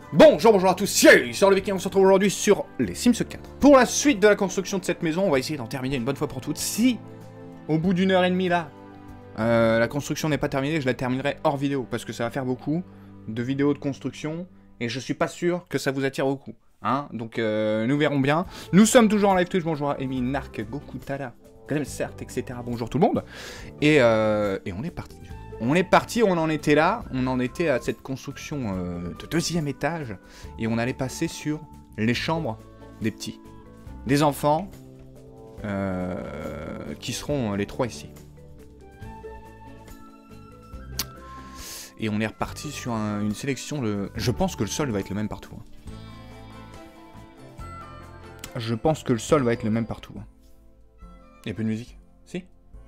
Bonjour à tous, c'est sur le Viking, on se retrouve aujourd'hui sur les Sims 4. Pour la suite de la construction de cette maison, on va essayer d'en terminer une bonne fois pour toutes. Si, au bout d'une heure et demie là, la construction n'est pas terminée, je la terminerai hors vidéo, parce que ça va faire beaucoup de vidéos de construction, et je suis pas sûr que ça vous attire beaucoup. Hein, donc nous verrons bien. Nous sommes toujours en live Twitch, bonjour à Amy, Narc, Goku, Tala, Glemsert, etc. Bonjour tout le monde. Et on est parti. On est parti, on en était là, on en était à cette construction de deuxième étage, et on allait passer sur les chambres des petits, des enfants, qui seront les trois ici. Et on est reparti sur une sélection de... Je pense que le sol va être le même partout. Hein. Je pense que le sol va être le même partout. Hein. Il n'y a plus de musique? Si?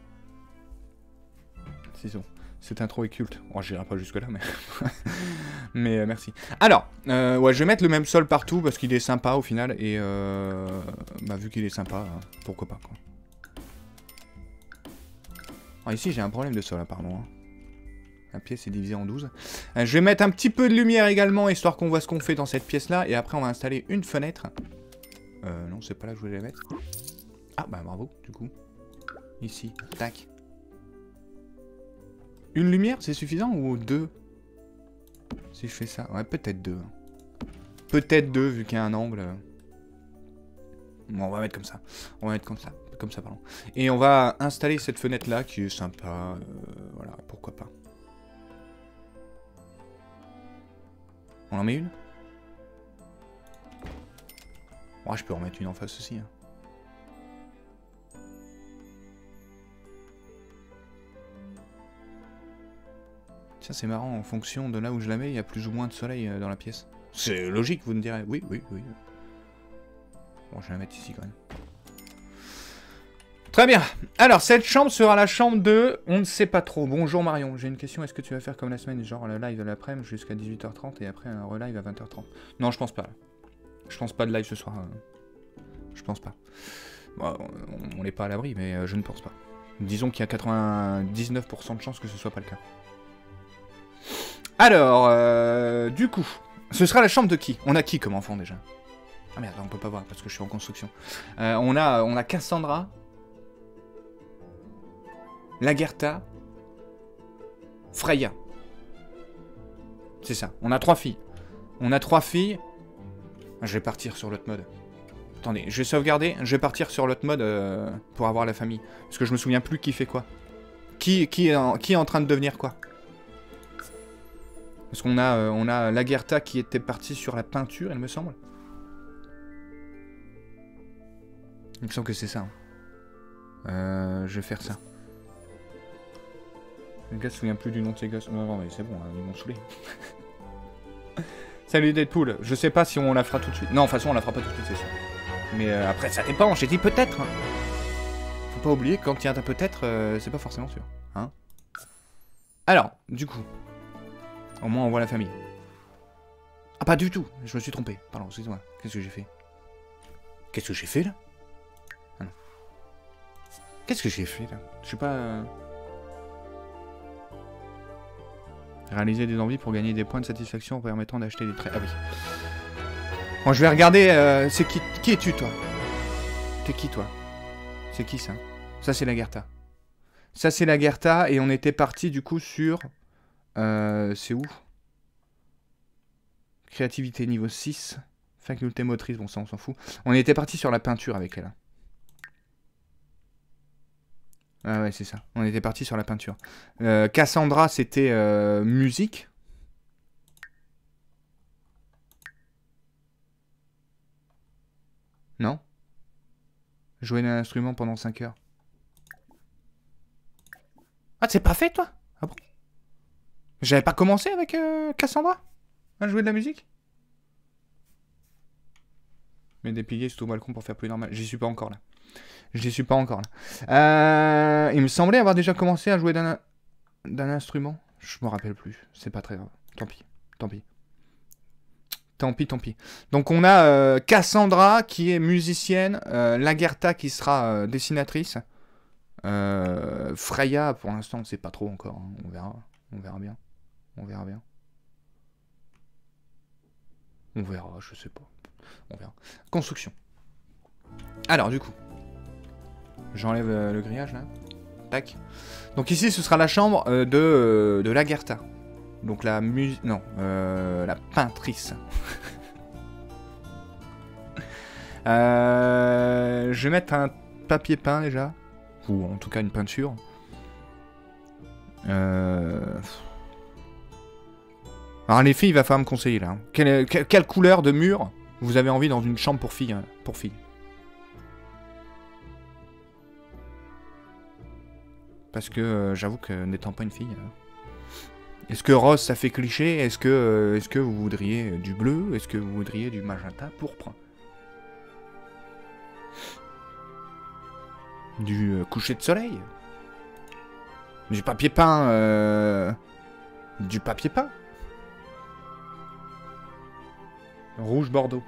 Si, c'est bon. Cette intro est culte. Oh, j'irai pas jusque là, mais... mais merci. Alors, ouais, je vais mettre le même sol partout parce qu'il est sympa au final. Et bah, vu qu'il est sympa, pourquoi pas, quoi. Ah, ici, j'ai un problème de sol, apparemment. Hein. La pièce est divisée en 12. Je vais mettre un petit peu de lumière également, histoire qu'on voit ce qu'on fait dans cette pièce-là. Et après, on va installer une fenêtre. Non, c'est pas là que je voulais la mettre. Ah, bah bravo, du coup. Ici, tac. Une lumière, c'est suffisant ou deux? Si je fais ça, ouais, peut-être deux. Peut-être deux, vu qu'il y a un angle. Bon, on va mettre comme ça. On va mettre comme ça, pardon. Et on va installer cette fenêtre-là, qui est sympa. Voilà, pourquoi pas. On en met une? Moi, je peux en mettre une en face aussi. Hein. Tiens, c'est marrant, en fonction de là où je la mets, il y a plus ou moins de soleil dans la pièce. C'est logique, vous me direz. Oui, oui, oui. Bon, je vais la mettre ici quand même. Très bien. Alors, cette chambre sera la chambre de... On ne sait pas trop. Bonjour Marion, j'ai une question. Est-ce que tu vas faire comme la semaine, genre le live de l'après-midi jusqu'à 18h30 et après un relive à 20h30? Non, je pense pas. Je pense pas de live ce soir. Je pense pas. Bon, on n'est pas à l'abri, mais je ne pense pas. Disons qu'il y a 99% de chances que ce soit pas le cas. Alors, du coup, ce sera la chambre de qui? On a qui comme enfant déjà? Ah merde, on peut pas voir parce que je suis en construction. On a Cassandra, Lagertha, Freya. C'est ça, on a trois filles. On a trois filles. Je vais partir sur l'autre mode. Attendez, je vais sauvegarder, je vais partir sur l'autre mode pour avoir la famille. Parce que je me souviens plus qui fait quoi. Qui est en train de devenir quoi. Parce qu'on a, on a Lagertha qui était partie sur la peinture, il me semble. Il me semble que c'est ça. Hein. Je vais faire ça. Le gars se souvient plus du nom de ses gosses. Non, mais c'est bon, hein, ils m'ont saoulé. Salut Deadpool. Je sais pas si on la fera tout de suite. Non, de toute façon, on la fera pas tout de suite, c'est sûr. Mais après, ça dépend. J'ai dit peut-être. Hein. Faut pas oublier que quand il y a un peut-être, c'est pas forcément sûr. Hein. Alors, du coup. Au moins, on voit la famille. Ah, pas du tout. Je me suis trompé. Pardon, excuse-moi. Qu'est-ce que j'ai fait? Qu'est-ce que j'ai fait, là? Ah non. Qu'est-ce que j'ai fait, là? Je sais pas... Réaliser des envies pour gagner des points de satisfaction en permettant d'acheter des traits. Ah oui. Bon, je vais regarder... c'est qui es-tu, toi? T'es qui, toi? C'est qui, ça? Ça, c'est Lagertha. Ça, c'est Lagertha, et on était parti, du coup, sur... c'est où? Créativité niveau 6. Faculté motrice, bon ça on s'en fout. On était parti sur la peinture avec elle. Ah ouais c'est ça. On était parti sur la peinture. Cassandra c'était musique. Non? Jouer d'un instrument pendant 5 heures. Ah c'est pas fait toi? Ah bon? J'avais pas commencé avec Cassandra à jouer de la musique? Mais des piliers sous au balcon pour faire plus normal. J'y suis pas encore là. J'y suis pas encore là. Il me semblait avoir déjà commencé à jouer d'un instrument. Je me rappelle plus. C'est pas très grave. Tant pis. Tant pis. Tant pis, tant pis. Donc on a Cassandra qui est musicienne. Lagertha qui sera dessinatrice. Freya pour l'instant on sait pas trop encore. Hein. On verra. On verra bien. On verra bien. On verra, je sais pas. On verra. Construction. Alors, du coup. J'enlève le grillage, là. Tac. Donc ici, ce sera la chambre de Lagertha. Donc la Non, la peintrice. Je vais mettre un papier peint, déjà. Ou en tout cas, une peinture. Alors les filles, il va falloir me conseiller, là. Quelle couleur de mur vous avez envie dans une chambre pour filles, Parce que j'avoue que n'étant pas une fille... Est-ce que rose ça fait cliché? Est-ce que vous voudriez du bleu? Est-ce que vous voudriez du magenta pourpre? Du coucher de soleil? Du papier peint Du papier peint? Rouge bordeaux.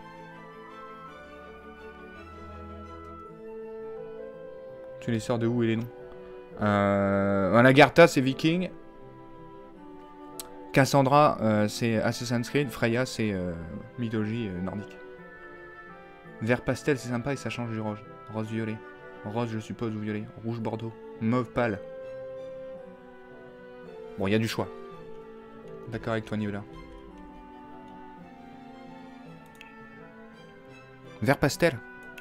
Tu les sors de où et les noms? Lagertha c'est Viking. Cassandra c'est Assassin's Creed. Freya c'est mythologie nordique. Vert pastel c'est sympa et ça change du rose. Rose violet. Rose je suppose ou violet. Rouge bordeaux. Mauve pâle. Bon il y a du choix. D'accord avec toi Nicolas. Vert pastel.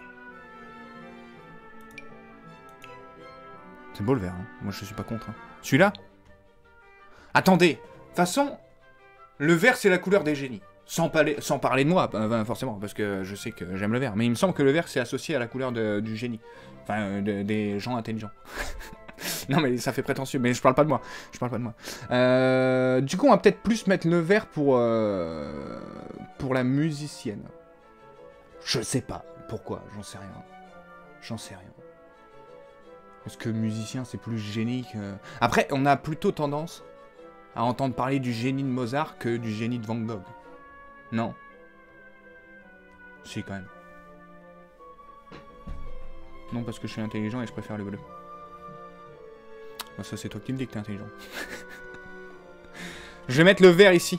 C'est beau le vert, hein. Moi je suis pas contre. Hein. Celui-là? Attendez. De toute façon, le vert c'est la couleur des génies. Sans parler de moi, forcément, parce que je sais que j'aime le vert. Mais il me semble que le vert c'est associé à la couleur du génie. Enfin, des gens intelligents. Non mais ça fait prétentieux, mais je parle pas de moi. Je parle pas de moi. Du coup, on va peut-être plus mettre le vert pour la musicienne. Je sais pas. Pourquoi? J'en sais rien. J'en sais rien. Est-ce que musicien, c'est plus génie que... Après, on a plutôt tendance à entendre parler du génie de Mozart que du génie de Van Gogh. Non? Si, quand même. Non, parce que je suis intelligent et je préfère le bleu. Bon, ça, c'est toi qui me dis que t'es intelligent. Je vais mettre le vert ici.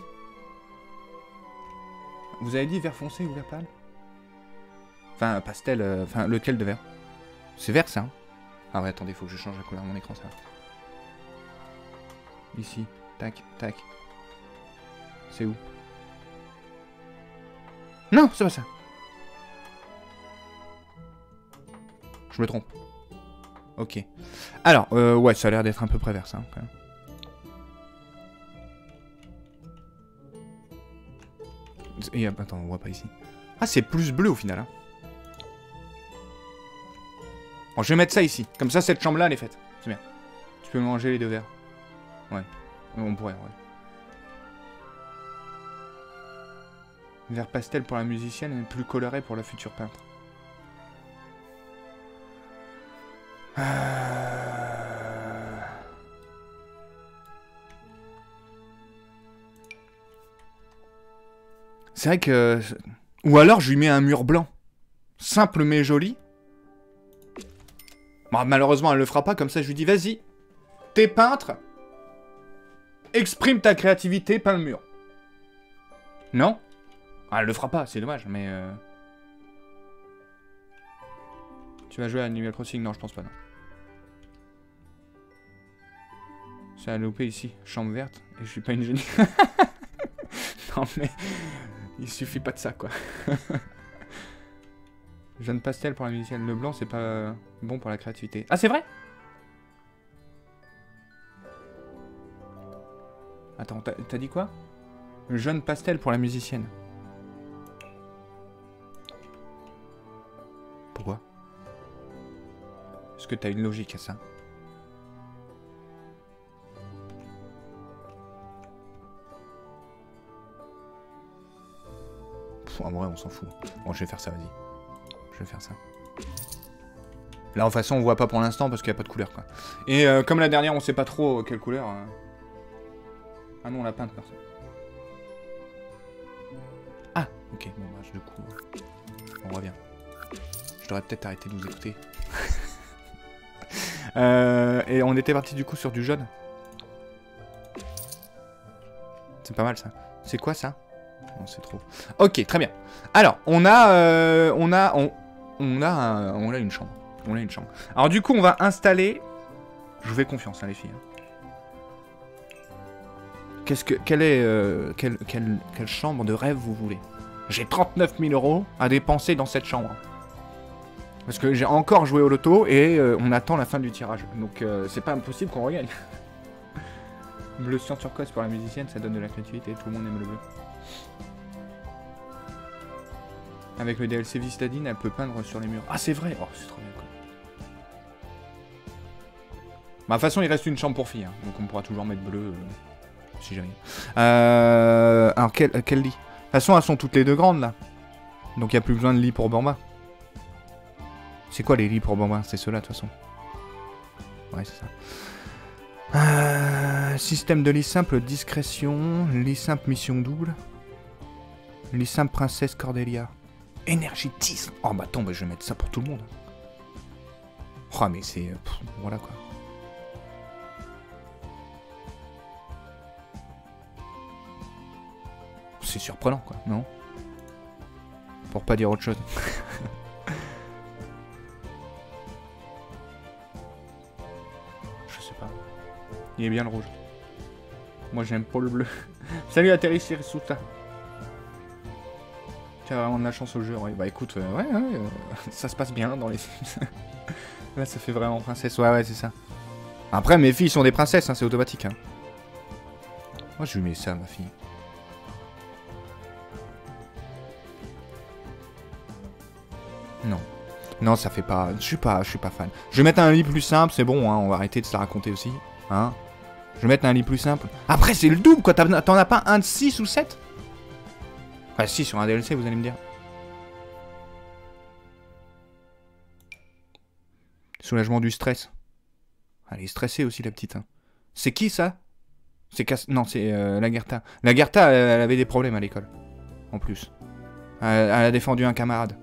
Vous avez dit vert foncé ou vert pâle? Enfin, pastel... Enfin, lequel de vert? C'est vert, ça, hein? Ah ouais, attendez, faut que je change la couleur de mon écran, ça. Ici. Tac, tac. C'est où? Non, c'est pas ça. Je me trompe. Ok. Alors, ouais, ça a l'air d'être à peu près vert, ça, hein, quand même. Et, attends, on voit pas ici. Ah, c'est plus bleu, au final, hein. Bon, je vais mettre ça ici. Comme ça, cette chambre-là, elle est faite. C'est bien. Tu peux manger les deux verres. Ouais. On pourrait, ouais. Vert pastel pour la musicienne et plus coloré pour la future peintre. C'est vrai que... Ou alors, je lui mets un mur blanc. Simple mais joli. Bon, malheureusement, elle le fera pas, comme ça je lui dis, vas-y, t'es peintre, exprime ta créativité, peins le mur. Non? Ah, elle le fera pas, c'est dommage, mais... Tu vas jouer à Animal Crossing? Non, je pense pas, non. C'est à louper ici, chambre verte, et je suis pas une génie. Non mais... Il suffit pas de ça, quoi. Jaune pastel pour la musicienne. Le blanc, c'est pas bon pour la créativité. Ah, c'est vrai? Attends, t'as dit quoi? Jaune pastel pour la musicienne. Pourquoi? Est-ce que t'as une logique à ça? Pff, en vrai, on s'en fout. Bon, je vais faire ça, vas-y. Je vais faire ça. Là, en façon, on voit pas pour l'instant parce qu'il n'y a pas de couleur, quoi. Et comme la dernière, on sait pas trop quelle couleur. Ah non, on l'a peinte, personne. Ah, ok, bon, bah, du coup, on revient. Je devrais peut-être arrêter de vous écouter. Et on était parti du coup sur du jaune. C'est pas mal ça. C'est quoi ça? Non, c'est trop. Ok, très bien. Alors, on a une chambre. On a une chambre. Alors du coup, on va installer... Je vous fais confiance, hein, les filles. Quelle chambre de rêve vous voulez? J'ai 39 000 € à dépenser dans cette chambre. Parce que j'ai encore joué au loto et on attend la fin du tirage. Donc c'est pas impossible qu'on regagne. Bleu sur turquoise pour la musicienne, ça donne de la créativité. Tout le monde aime le bleu. Avec le DLC Vistadine, elle peut peindre sur les murs. Ah, c'est vrai. Oh, c'est trop bien, quoi. Bah, de toute façon, il reste une chambre pour filles. Hein. Donc on pourra toujours mettre bleu. Si jamais. Alors, quel lit? De toute façon, elles sont toutes les deux grandes, là. Donc il n'y a plus besoin de lit pour Bamba. C'est quoi les lits pour Bamba? C'est ceux-là, de toute façon. Ouais, c'est ça. Système de lit simple, discrétion. Lit simple, mission double. Lit simple, princesse Cordelia. Énergétisme. Oh, bah attends, bah, je vais mettre ça pour tout le monde. Oh, mais c'est... voilà, quoi. C'est surprenant, quoi, non? Pour pas dire autre chose. Je sais pas. Il est bien le rouge. Moi, j'aime pas le bleu. Salut, atterri Sirisuta. Tu as vraiment de la chance au jeu. Ouais, bah écoute, ça se passe bien dans les Sims. Là, ça fait vraiment princesse. Ouais, c'est ça. Après, mes filles sont des princesses, hein, c'est automatique. Hein. Moi, je lui mets ça, ma fille. Non. Non, ça fait pas... Je suis pas fan. Je vais mettre un lit plus simple, c'est bon, hein, on va arrêter de se la raconter aussi. Hein. Je vais mettre un lit plus simple. Après, c'est le double, quoi. T'en as pas un de 6 ou 7? Enfin, si, sur un DLC, vous allez me dire. Soulagement du stress. Elle est stressée aussi, la petite. Hein. C'est qui, ça? Non, c'est Lagertha. Lagertha, elle avait des problèmes à l'école. En plus. Elle a défendu un camarade.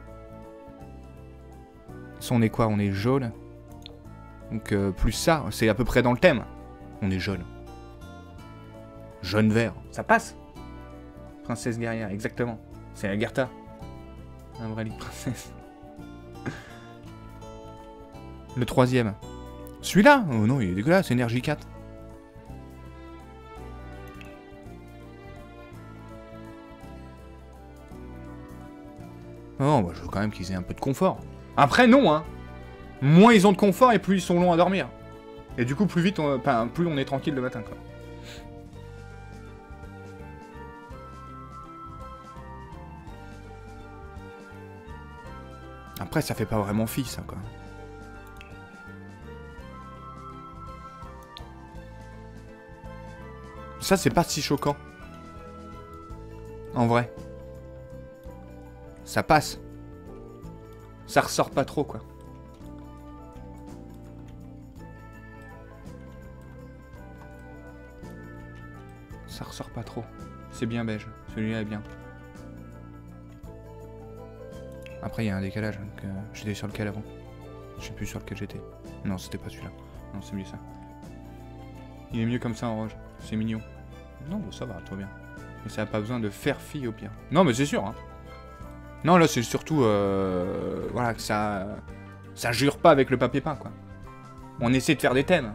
Ça, on est quoi? On est jaune. Donc, plus ça, c'est à peu près dans le thème. On est jaune. Jaune-vert. Ça passe. Princesse guerrière, exactement. C'est Lagertha. Un vrai lit de princesse. Le troisième. Celui-là? Oh non, il est dégueulasse, énergie 4. Oh, bah, je veux quand même qu'ils aient un peu de confort. Après, non, hein. Moins ils ont de confort et plus ils sont longs à dormir. Et du coup, plus vite, plus on est tranquille le matin, quoi. Après, ça fait pas vraiment fille, ça, quoi. Ça, c'est pas si choquant. En vrai. Ça passe. Ça ressort pas trop, quoi. Ça ressort pas trop. C'est bien beige. Celui-là est bien. Après, il y a un décalage. Donc, j'étais sur lequel avant? Je sais plus sur lequel j'étais. Non, c'était pas celui-là. Non, c'est mieux ça. Il est mieux comme ça en rouge. C'est mignon. Non, bon, ça va, trop bien. Mais ça n'a pas besoin de faire fi au pire. Non, mais c'est sûr, hein. Non, là, c'est surtout... voilà, que ça... Ça jure pas avec le papier peint, quoi. On essaie de faire des thèmes.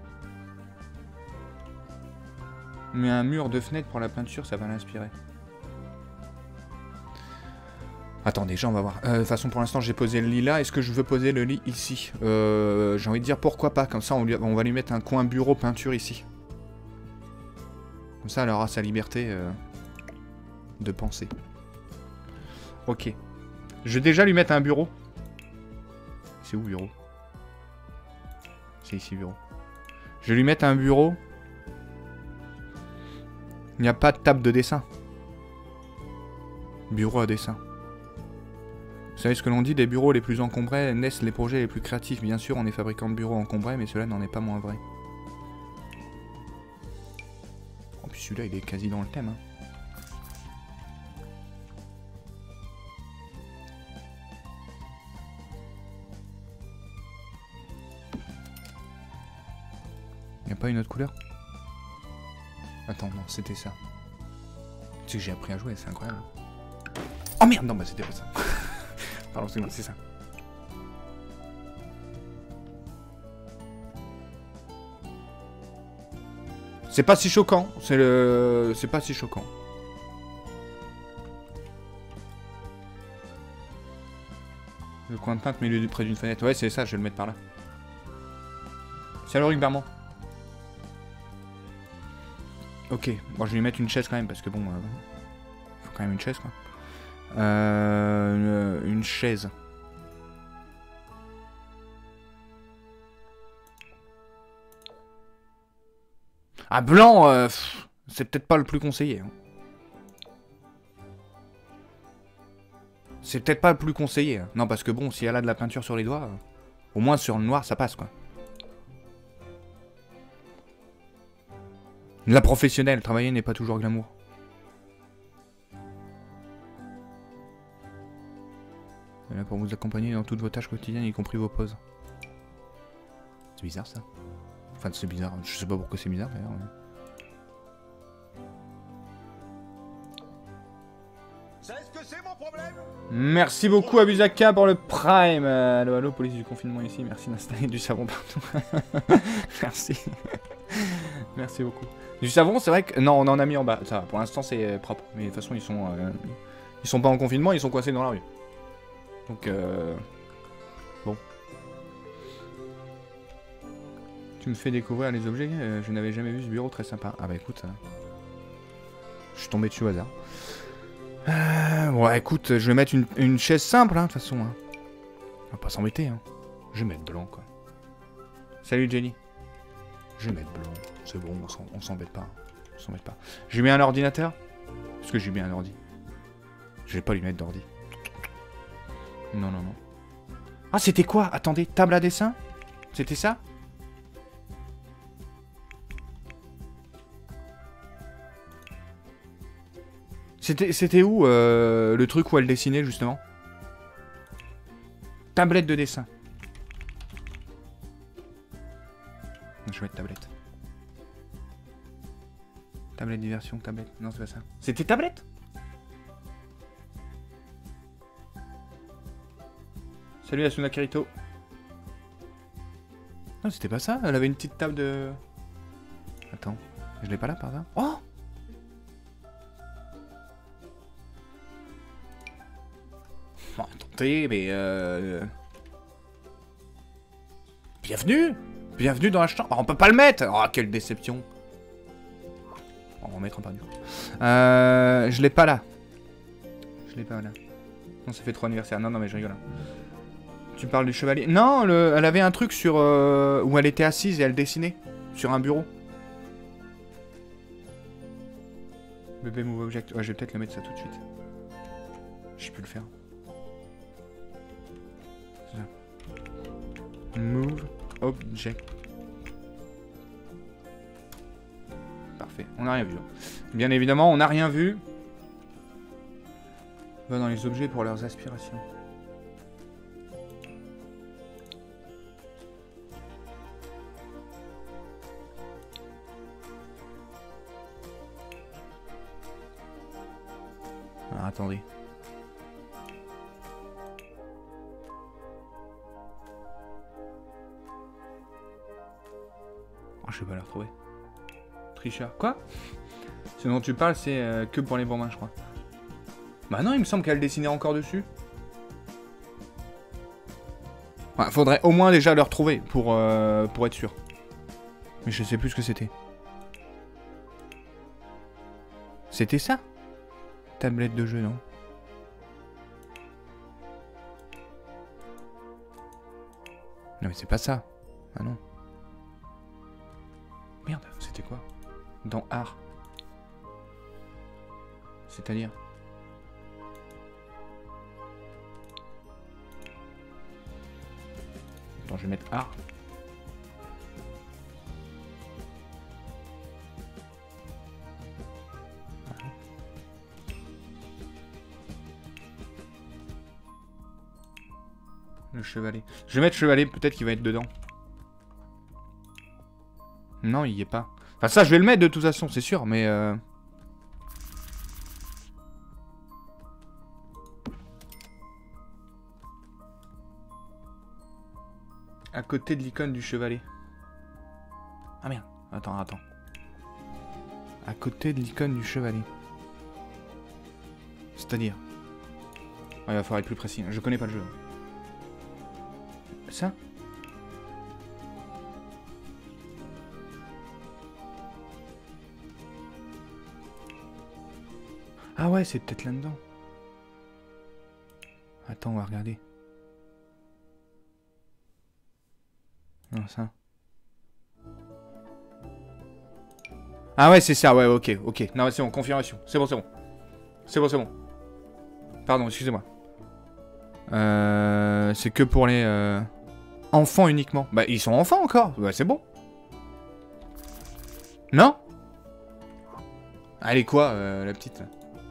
Mais un mur de fenêtre pour la peinture, ça va l'inspirer. Attendez, déjà, on va voir. De toute façon, pour l'instant, j'ai posé le lit là. Est-ce que je veux poser le lit ici? J'ai envie de dire pourquoi pas. Comme ça, on va lui mettre un coin bureau peinture ici. Comme ça, elle aura sa liberté de penser. Ok. Je vais déjà lui mettre un bureau. C'est où, bureau? C'est ici, bureau. Je vais lui mettre un bureau. Il n'y a pas de table de dessin. Bureau à dessin. Vous savez ce que l'on dit, des bureaux les plus encombrés naissent les projets les plus créatifs. Bien sûr, on est fabricant de bureaux encombrés, mais cela n'en est pas moins vrai. Oh, puis celui-là, il est quasi dans le thème. Hein. Il n'y a pas une autre couleur? Attends, non, c'était ça. Tu sais que j'ai appris à jouer, c'est incroyable. Oh merde, non, bah c'était pas ça. Pardon, c'est ça. C'est pas si choquant, c'est pas si choquant. Le coin de peintre milieu près d'une fenêtre. Ouais, c'est ça, je vais le mettre par là. Salut Rick Berman. Ok, bon, je vais lui mettre une chaise quand même parce que bon, faut quand même une chaise quoi. Une chaise. Ah, blanc, c'est peut-être pas le plus conseillé. Hein. C'est peut-être pas le plus conseillé. Hein. Non, parce que bon, si elle a de la peinture sur les doigts, au moins sur le noir, ça passe, quoi. La professionnelle, travailler n'est pas toujours glamour. Elle est là pour vous accompagner dans toutes vos tâches quotidiennes, y compris vos pauses. C'est bizarre, ça. Enfin, c'est bizarre. Je sais pas pourquoi c'est bizarre, d'ailleurs. Mais... Merci beaucoup Abusaka pour le Prime. Allo, allo, police du confinement ici. Merci d'installer du savon partout. Merci. Merci beaucoup. Du savon, c'est vrai que... Non, on en a mis en bas. Ça va, pour l'instant, c'est propre. Mais de toute façon, ils sont pas en confinement, ils sont coincés dans la rue. Donc, bon. Tu me fais découvrir les objets. Je n'avais jamais vu ce bureau, très sympa. Ah bah écoute, je suis tombé dessus au hasard. Ouais, écoute, je vais mettre une chaise simple, hein, de toute façon. Hein. On va pas s'embêter, hein. Je vais mettre blanc, quoi. Salut, Jenny. Je vais mettre blanc. C'est bon, on s'embête pas. On s'embête pas. J'ai mis un ordinateur. Est-ce que j'ai mis un ordi? Je vais pas lui mettre d'ordi. Non, non, non. Ah, c'était quoi? Attendez, table à dessin? C'était ça? C'était où le truc où elle dessinait justement? Tablette de dessin. Je vais mettre tablette. Tablette diversion, tablette. Non, c'est pas ça. C'était tablette? Salut Asuna Kirito. Non, c'était pas ça. Elle avait une petite table de... Attends. Je l'ai pas là par hasard? Oh! Bon, attendez, mais bienvenue! Bienvenue dans la chambre. Oh, on peut pas le mettre! Oh, quelle déception! On va en mettre un par du coup. Je l'ai pas là. Je l'ai pas là. Non, ça fait 3 anniversaires. Non, non, mais je rigole. Tu parles du chevalier? Non, elle avait un truc sur... où elle était assise et elle dessinait. Sur un bureau. Bébé move object. Ouais, je vais peut-être le mettre ça tout de suite. J'ai pu le faire. Move object. Parfait, on n'a rien vu. Bien évidemment, on n'a rien vu. Va dans les objets pour leurs aspirations. Alors, attendez. Oh, je vais pas la retrouver. Trichard. Quoi? Ce dont tu parles, c'est que pour les bambins, je crois. Bah non, il me semble qu'elle dessinait encore dessus. Ouais, faudrait au moins déjà le retrouver pour être sûr. Mais je sais plus ce que c'était. C'était ça? Tablette de jeu, non? Non mais c'est pas ça. Ah non. Merde, c'était quoi? Dans art. C'est-à-dire? Attends, je vais mettre art. Le chevalier. Je vais mettre chevalier, peut-être qu'il va être dedans. Non, il y est pas. Enfin, ça, je vais le mettre de toute façon, c'est sûr, mais... À côté de l'icône du chevalet. Ah merde. Attends. À côté de l'icône du chevalet. C'est-à-dire... il va falloir être plus précis. Je connais pas le jeu. Ça? Ah ouais, c'est peut-être là-dedans. Attends, on va regarder. Non, ça. Ah ouais, c'est ça, ouais, ok. Non, c'est bon, confirmation. C'est bon. C'est bon. Pardon, excusez-moi. C'est que pour les enfants uniquement. Bah, ils sont enfants encore. Bah, c'est bon. Non? Elle est quoi, la petite, là?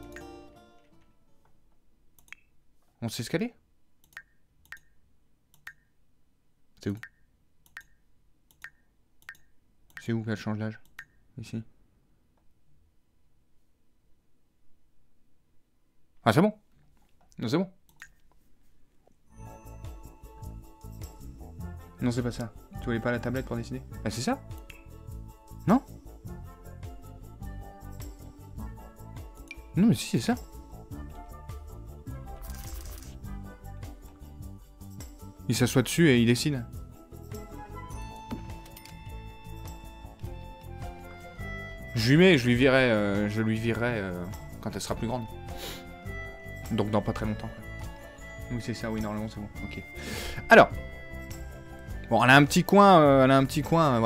On sait escalader? C'est où? C'est où qu'elle change d'âge? Ici. Ah, c'est bon. Non, c'est bon. Non, c'est pas ça. Tu voulais pas la tablette pour décider? Bah, c'est ça? Non? Non, mais si, c'est ça. Il s'assoit dessus et il décide. Je lui virerai quand elle sera plus grande. Donc dans pas très longtemps. Oui, c'est ça, oui, normalement c'est bon. Ok. Alors. Bon, elle a un petit coin, voilà, elle a un petit coin.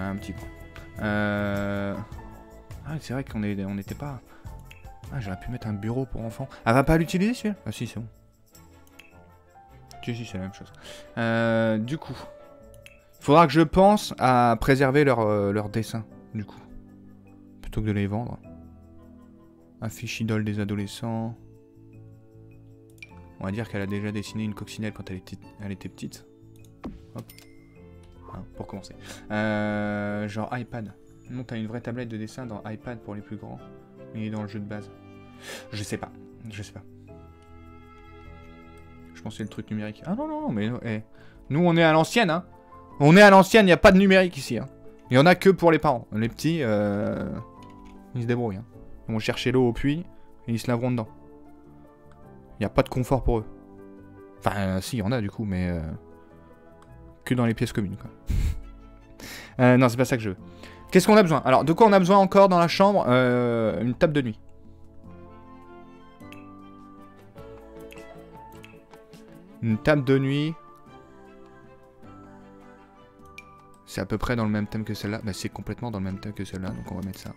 Ah, c'est vrai qu'on n'était pas... Ah, j'aurais pu mettre un bureau pour enfants. Elle va pas l'utiliser, celui-là? Ah si, c'est bon. Si, c'est la même chose. Du coup, il faudra que je pense à préserver leurs dessins, du coup. Plutôt que de les vendre. Affiche idole des adolescents. On va dire qu'elle a déjà dessiné une coccinelle quand elle était petite. Hop. Hein, pour commencer. Genre iPad. Non, t'as une vraie tablette de dessin dans iPad pour les plus grands. Mais il est dans le jeu de base. Je sais pas. Je pense que c'est le truc numérique. Ah non, mais... Nous, on est à l'ancienne, hein. On est à l'ancienne, il n'y a pas de numérique ici, hein. Il y en a que pour les parents. Les petits, ils se débrouillent, hein. Ils vont chercher l'eau au puits et ils se laveront dedans. Il n'y a pas de confort pour eux. Enfin, si, il y en a du coup, mais... que dans les pièces communes, quoi. Non, c'est pas ça que je veux. Qu'est-ce qu'on a besoin? Alors, de quoi on a besoin encore dans la chambre? Une table de nuit. Une table de nuit. C'est à peu près dans le même thème que celle-là. Bah, c'est complètement dans le même thème que celle-là, donc on va mettre ça.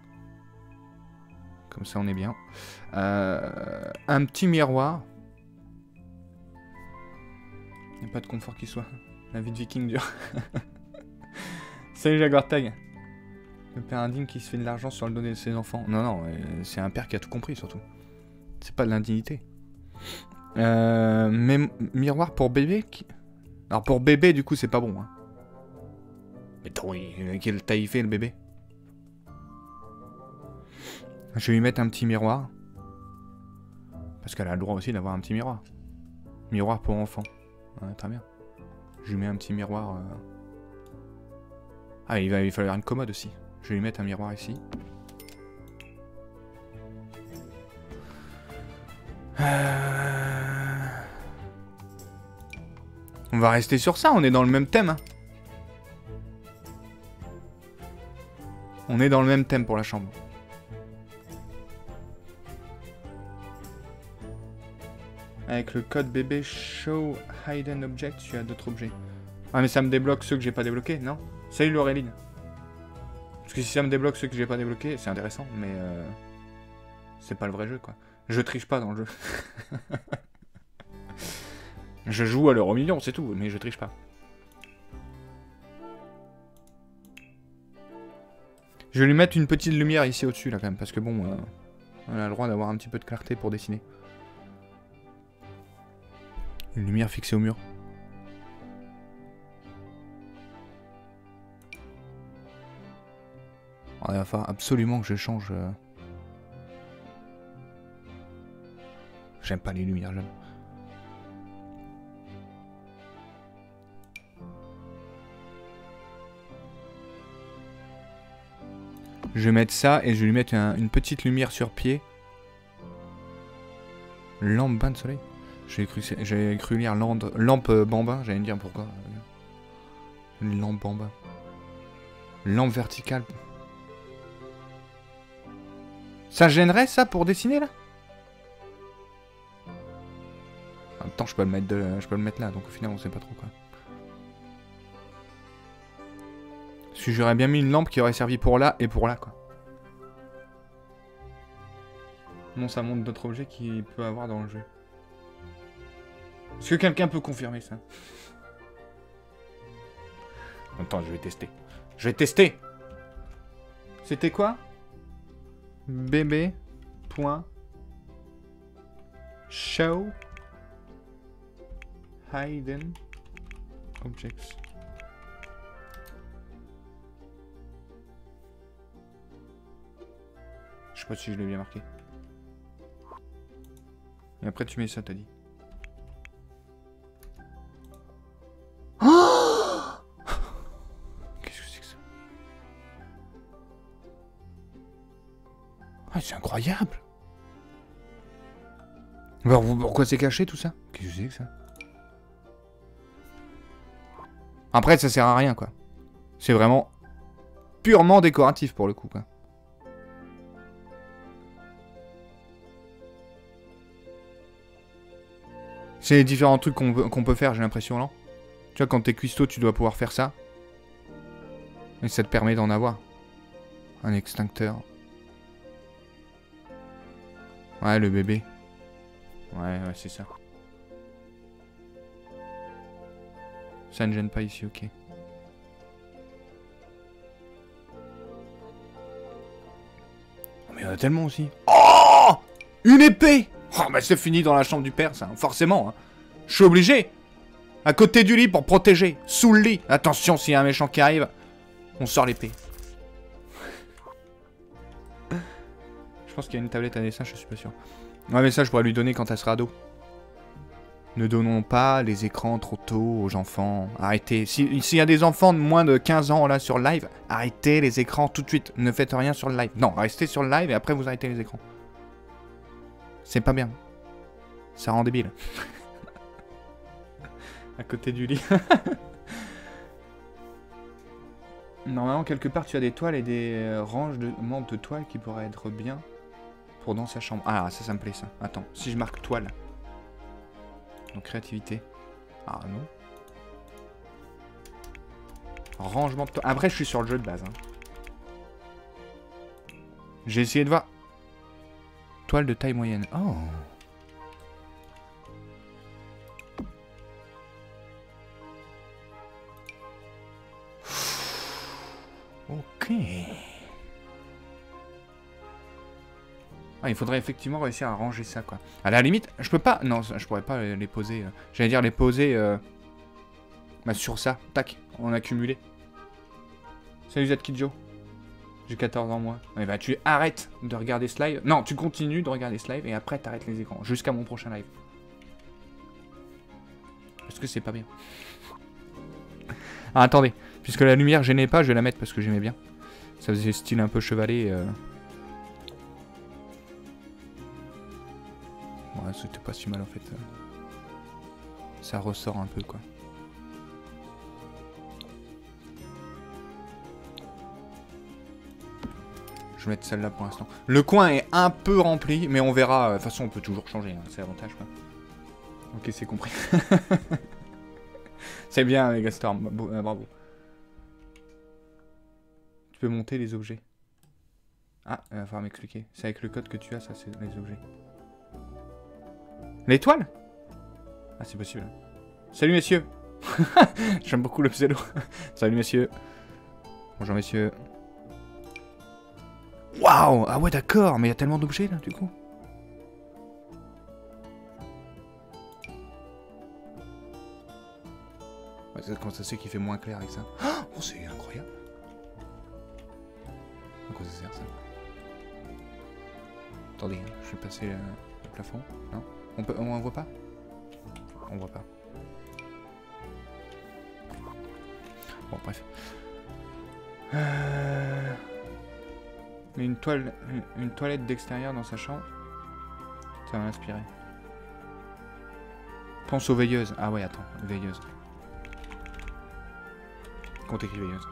Comme ça, on est bien. Un petit miroir. Il n'y a pas de confort qui soit. La vie de viking dure. Salut Jaguar Tag. Le père indigne qui se fait de l'argent sur le dos de ses enfants. Non, c'est un père qui a tout compris, surtout. C'est pas de l'indignité. Mais miroir pour bébé Alors pour bébé, du coup, c'est pas bon. Hein. Mais attends, quelle taille il fait, le bébé? Je vais lui mettre un petit miroir. Parce qu'elle a le droit aussi d'avoir un petit miroir. Miroir pour enfants. Ouais, très bien. Je lui mets un petit miroir... Ah, il va falloir une commode aussi. Je vais lui mettre un miroir ici. On va rester sur ça, on est dans le même thème. Hein. On est dans le même thème pour la chambre. Avec le code bébé show hidden object, tu as d'autres objets. Ah mais ça me débloque ceux que j'ai pas débloqués, non? Salut Laureline. Parce que si ça me débloque ceux que j'ai pas débloqués, c'est intéressant, mais c'est pas le vrai jeu quoi. Je triche pas dans le jeu. Je joue à l'euro million, c'est tout, mais je triche pas. Je vais lui mettre une petite lumière ici au-dessus là quand même, parce que bon, on a le droit d'avoir un petit peu de clarté pour dessiner. Une lumière fixée au mur. Oh, il va falloir absolument que je change. J'aime pas les lumières jaunes. Je vais mettre ça et je vais lui mettre une petite lumière sur pied. Lampe bain de soleil. J'ai cru lire lampe bambin, j'allais me dire pourquoi. Une lampe bambin. Lampe verticale. Ça gênerait ça pour dessiner là? En même temps je peux le mettre là, donc au final on sait pas trop quoi. Parce que j'aurais bien mis une lampe qui aurait servi pour là et pour là quoi. Non, ça montre d'autres objets qu'il peut avoir dans le jeu. Est-ce que quelqu'un peut confirmer ça? Attends, je vais tester. Je vais tester. C'était quoi? bb.show hidden objects. Je sais pas si je l'ai bien marqué. Et après tu mets ça, t'as dit. Oh, qu'est-ce que c'est que ça? Ah, c'est incroyable. Alors, pourquoi c'est caché tout ça? Qu'est-ce que c'est que ça? Après, ça sert à rien, quoi. C'est vraiment purement décoratif pour le coup, quoi. C'est les différents trucs qu'on peut faire, j'ai l'impression, là. Tu vois, quand t'es cuistot, tu dois pouvoir faire ça. Et ça te permet d'en avoir. Un extincteur. Ouais, le bébé. Ouais, c'est ça. Ça ne gêne pas ici, ok. Oh, mais il y en a tellement aussi. Oh, une épée! Oh, bah c'est fini dans la chambre du père, ça. Forcément, hein. Je suis obligé. À côté du lit pour protéger. Sous le lit. Attention, s'il y a un méchant qui arrive, on sort l'épée. Je pense qu'il y a une tablette à dessin, je suis pas sûr. Ouais, mais ça, je pourrais lui donner quand elle sera ado. Ne donnons pas les écrans trop tôt aux enfants. Arrêtez. S'il y a des enfants de moins de 15 ans là sur le live, arrêtez les écrans tout de suite. Ne faites rien sur le live. Non, restez sur le live et après vous arrêtez les écrans. C'est pas bien. Ça rend débile. À côté du lit. Normalement, quelque part, tu as des toiles et des ranges de membres de toiles qui pourraient être bien pour dans sa chambre. Ah, ça me plaît, ça. Attends, si je marque toile. Donc, créativité. Ah, non. Rangement de toile. Après, je suis sur le jeu de base. Hein. J'ai essayé de voir. Toile de taille moyenne. Oh. Ok. Ah, il faudrait effectivement réussir à ranger ça, quoi. À la limite, je peux pas... Non, je pourrais pas les poser... J'allais dire les poser... Bah, sur ça. Tac, en accumulé. Salut Zatkidjo. J'ai 14 ans, moi. Et bah, tu arrêtes de regarder ce live. Non, tu continues de regarder ce live et après, t'arrêtes les écrans. Jusqu'à mon prochain live. Parce que c'est pas bien. Ah, attendez. Puisque la lumière gênait pas, je vais la mettre parce que j'aimais bien. Ça faisait style un peu chevalet. Ouais, c'était pas si mal en fait. Ça ressort un peu quoi. Je vais mettre celle-là pour l'instant. Le coin est un peu rempli, mais on verra. De toute façon, on peut toujours changer. Hein, c'est l'avantage quoi. Ok, c'est compris. C'est bien, Megastorm. Bravo. Tu peux monter les objets. Ah, il va falloir m'expliquer. C'est avec le code que tu as, ça, c'est les objets. L'étoile? Ah, c'est possible. Salut, messieurs. J'aime beaucoup le pseudo. Salut, messieurs. Bonjour, messieurs. Waouh! Ah ouais, d'accord. Mais il y a tellement d'objets, là, du coup. Ouais, quand ça c'est qu'il fait moins clair avec ça. Oh, c'est incroyable. À quoi ça sert, ça? Attendez, hein, je vais passer le plafond. Non? On voit pas? On voit pas. Bon, bref. Mais une toilette d'extérieur dans sa chambre. Ça m'a inspiré. Pense aux veilleuses. Ah ouais, attends, veilleuse. Quand t'écris veilleuse.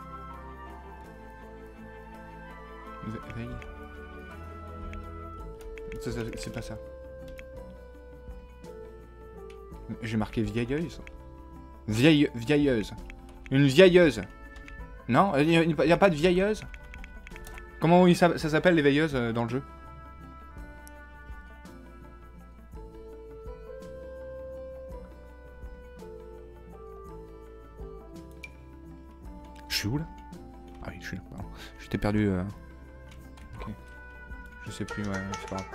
Veille. C'est pas ça. J'ai marqué vieilleuse. Vieilleuse. Une vieilleuse. Non, il n'y a pas de vieilleuse. Comment ça s'appelle les veilleuses dans le jeu? Je suis où là? Ah oui, je suis là. J'étais perdu. Ok. Je sais plus, ouais, c'est pas grave.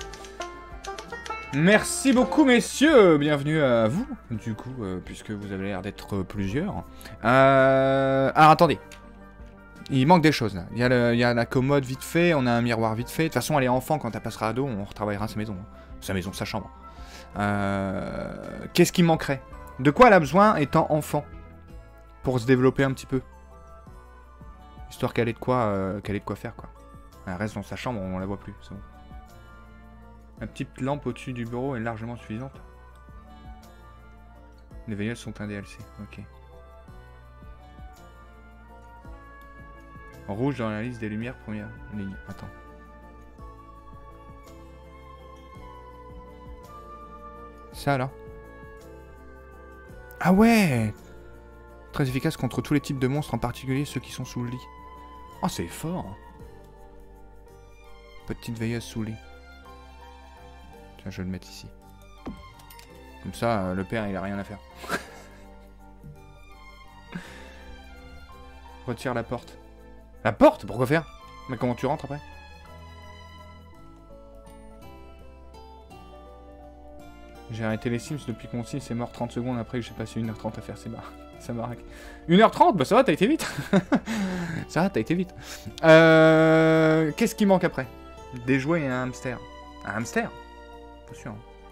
Merci beaucoup, messieurs. Bienvenue à vous, du coup, puisque vous avez l'air d'être plusieurs. Alors, attendez. Il manque des choses, là. Il y a la commode vite fait, on a un miroir vite fait. De toute façon, elle est enfant, quand elle passera ado, on retravaillera sa maison. Sa maison, sa chambre. Qu'est-ce qui manquerait? De quoi elle a besoin étant enfant? Pour se développer un petit peu. Histoire qu'elle ait de quoi faire, quoi. Elle reste dans sa chambre, on la voit plus, c'est bon. La petite lampe au-dessus du bureau est largement suffisante. Les veilleuses sont un DLC, ok. Rouge dans la liste des lumières, première ligne. Attends. Ça alors? Ah ouais! Très efficace contre tous les types de monstres, en particulier ceux qui sont sous le lit. Oh, c'est fort! Petite veilleuse sous le lit. Tiens, je vais le mettre ici. Comme ça, le père, il a rien à faire. Retire la porte. La porte? Pourquoi faire? Mais comment tu rentres après? J'ai arrêté les Sims depuis qu'on Sims est mort 30 secondes après que j'ai passé 1h30 à faire ses barres. Ça m'arrête. 1h30? Bah ça va, t'as été vite. Ça va, t'as été vite. Qu'est-ce qui manque après? Des jouets et un hamster. Un hamster? Pas sûr.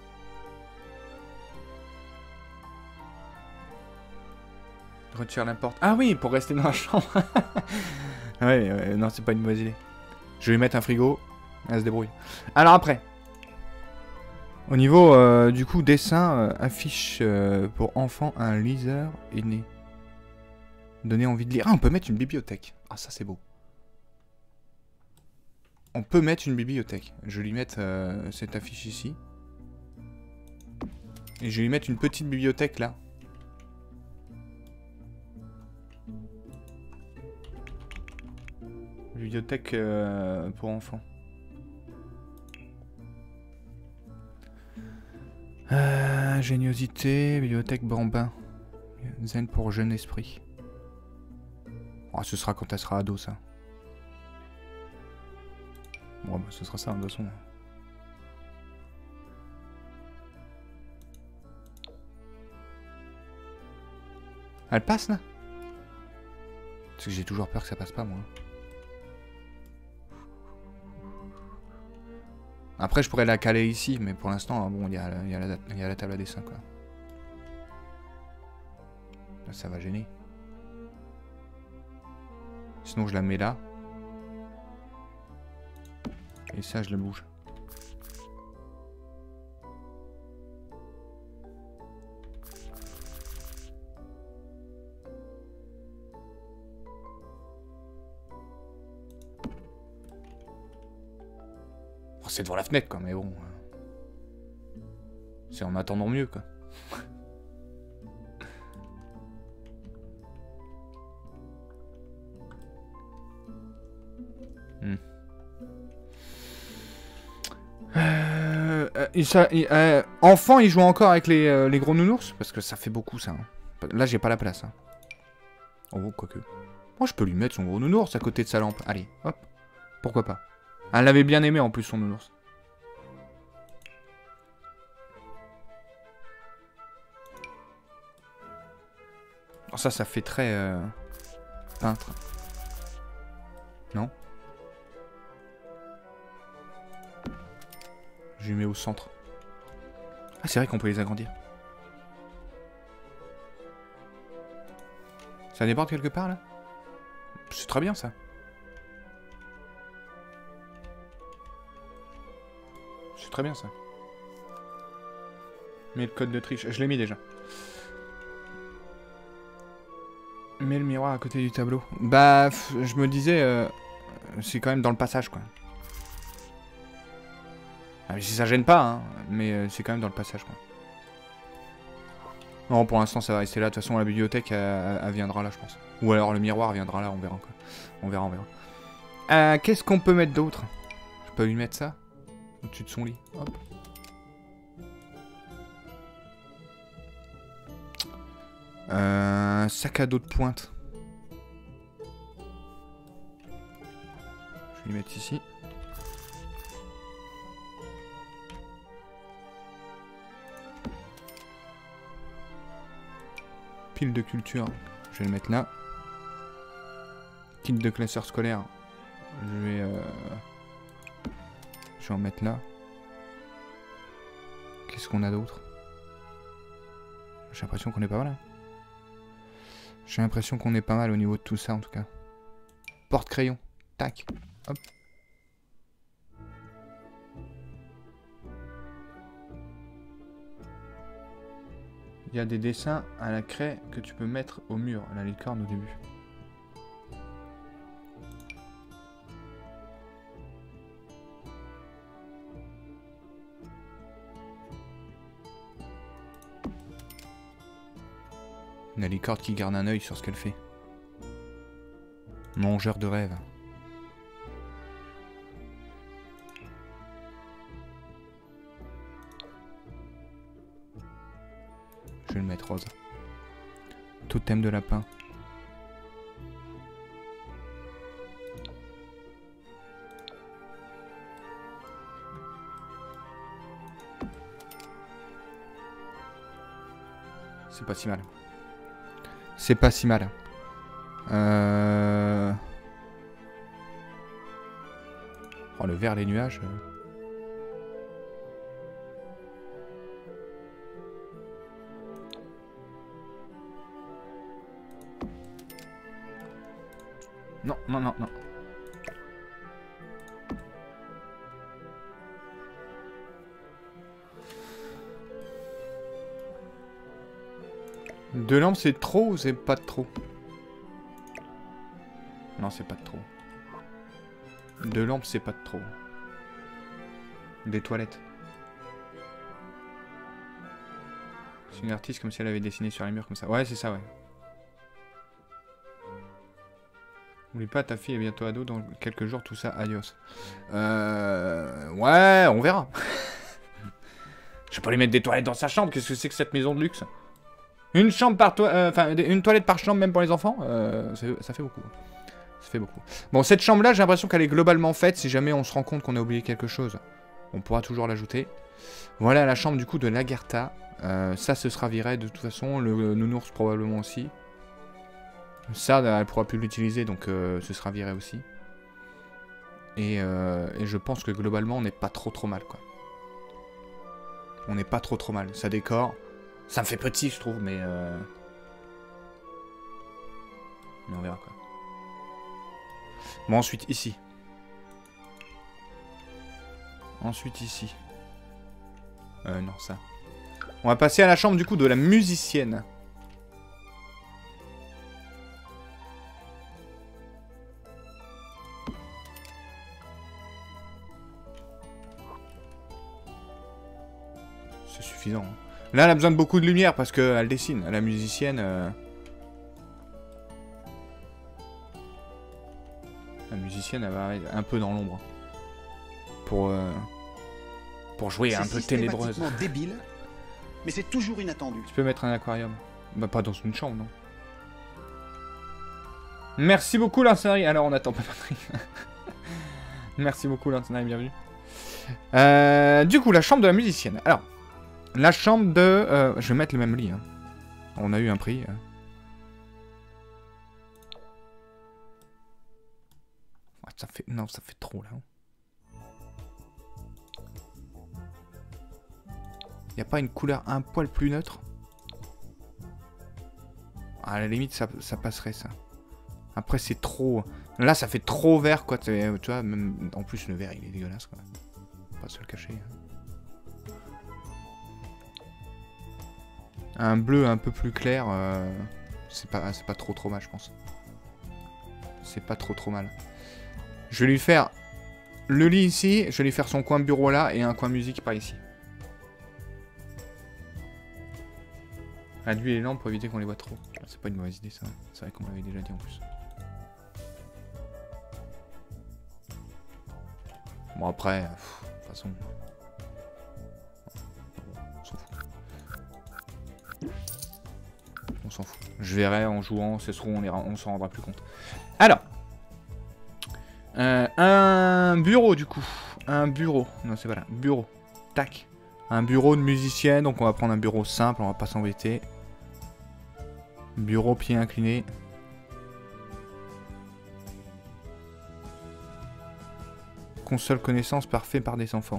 Retire la porte. Ah oui, pour rester dans la chambre. Ouais, non, c'est pas une mauvaise idée. Je vais lui mettre un frigo. Elle se débrouille. Alors après. Au niveau, du coup, dessin, affiche pour enfants, un liseur est né. Donner envie de lire. Ah, on peut mettre une bibliothèque. Ah, ça, c'est beau. On peut mettre une bibliothèque. Je vais lui mettre cette affiche ici. Et je vais lui mettre une petite bibliothèque là. Bibliothèque pour enfants. Ingéniosité, bibliothèque bambin. Zen pour jeune esprit. Oh, ce sera quand elle sera ado, ça. Bon, bah, ce sera ça, de toute façon. Elle passe, là? Parce que j'ai toujours peur que ça passe pas, moi. Après, je pourrais la caler ici, mais pour l'instant, bon, il y a la table à dessin, quoi. Là, ça va gêner. Sinon, je la mets là. Et ça, je le bouge. Oh, c'est devant la fenêtre, quoi, mais bon. C'est en attendant mieux, quoi. Enfant, il joue encore avec les gros nounours? Parce que ça fait beaucoup, ça. Hein. Là, j'ai pas la place. Hein. Oh, quoique. Moi, je peux lui mettre son gros nounours à côté de sa lampe. Allez, hop. Pourquoi pas. Elle l'avait bien aimé, en plus, son nounours. Oh, ça fait très... peintre. Non? Je lui mets au centre. Ah, c'est vrai qu'on peut les agrandir. Ça déborde quelque part, là? C'est très bien, ça. C'est très bien ça. Mets le code de triche. Je l'ai mis déjà. Mets le miroir à côté du tableau. Bah, je me disais... c'est quand même dans le passage, quoi. Ah, si ça gêne pas, hein. Mais c'est quand même dans le passage, quoi. Non, pour l'instant, ça va rester là. De toute façon, la bibliothèque, elle viendra là, je pense. Ou alors le miroir viendra là, on verra, quoi. On verra, on verra. Qu'est-ce qu'on peut mettre d'autre? Je peux lui mettre ça au-dessus de son lit. Hop. Un sac à dos de pointe. Je vais lui mettre ici. Pile de culture, je vais le mettre là. Kit de classeur scolaire, je vais en mettre là. Qu'est-ce qu'on a d'autre? J'ai l'impression qu'on est pas mal. Hein. J'ai l'impression qu'on est pas mal au niveau de tout ça en tout cas. Porte-crayon, tac, hop. Il y a des dessins à la craie que tu peux mettre au mur, la licorne au début. La licorne qui garde un œil sur ce qu'elle fait. Mangeur de rêves. Je vais le mettre rose. Totem de lapin. C'est pas si mal. C'est pas si mal. Oh, le vert, les nuages. Non, non, non, non. Deux lampes, c'est trop ou c'est pas de trop? Non, c'est pas de trop. Deux lampes, c'est pas de trop. Des toilettes. C'est une artiste comme si elle avait dessiné sur les murs comme ça. Ouais, c'est ça, ouais. N'oublie pas, ta fille est bientôt ado, dans quelques jours, tout ça, adios. Ouais, on verra. Je vais pas lui mettre des toilettes dans sa chambre, qu'est-ce que c'est que cette maison de luxe? Une chambre par une toilette par chambre, même pour les enfants, ça fait beaucoup. Ça fait beaucoup. Bon, cette chambre-là, j'ai l'impression qu'elle est globalement faite. Si jamais on se rend compte qu'on a oublié quelque chose, on pourra toujours l'ajouter. Voilà la chambre du coup de Lagertha. Ça, ce sera viré de toute façon. Le nounours probablement aussi. Ça, elle pourra plus l'utiliser, donc ce sera viré aussi. Et je pense que globalement, on n'est pas trop mal, quoi. On n'est pas trop mal. Ça décore. Ça me fait petit, je trouve, mais on verra, quoi. Bon, ensuite, ici. Ensuite, ici. Non, ça. On va passer à la chambre, du coup, de la musicienne. C'est suffisant. Hein. Là, elle a besoin de beaucoup de lumière parce qu'elle dessine. La musicienne... La musicienne, elle va être un peu dans l'ombre. Pour jouer un peu ténébreuse. C'est débile, mais c'est toujours inattendu. Tu peux mettre un aquarium. Bah, pas dans une chambre, non. Merci beaucoup, Lancenari. Alors, on attend pas Patrick. Merci beaucoup, Lancenari, bienvenue. Du coup, la chambre de la musicienne. Alors, la chambre de... je vais mettre le même lit. Hein. On a eu un prix. Ça fait... Non, ça fait trop, là. Y a pas une couleur un poil plus neutre? À la limite, ça passerait, ça. Après, c'est trop... Là, ça fait trop vert, quoi. Tu vois, même... En plus, le vert, il est dégueulasse, quoi. Pas se le cacher. Hein. Un bleu un peu plus clair, c'est pas trop mal, je pense. C'est pas trop mal. Je vais lui faire le lit ici, je vais lui faire son coin bureau là et un coin musique par ici. Réduire les lampes pour éviter qu'on les voit trop. C'est pas une mauvaise idée ça. C'est vrai qu'on l'avait déjà dit en plus. Bon après, de toute façon... On s'en fout. On s'en fout. Je verrai en jouant, c'est sûr on s'en rendra plus compte. Alors. Un bureau du coup. Un bureau. Non c'est pas là. Bureau. Tac. Un bureau de musicienne. Donc on va prendre un bureau simple, on va pas s'embêter. Bureau pied incliné. Console connaissance parfait par des enfants.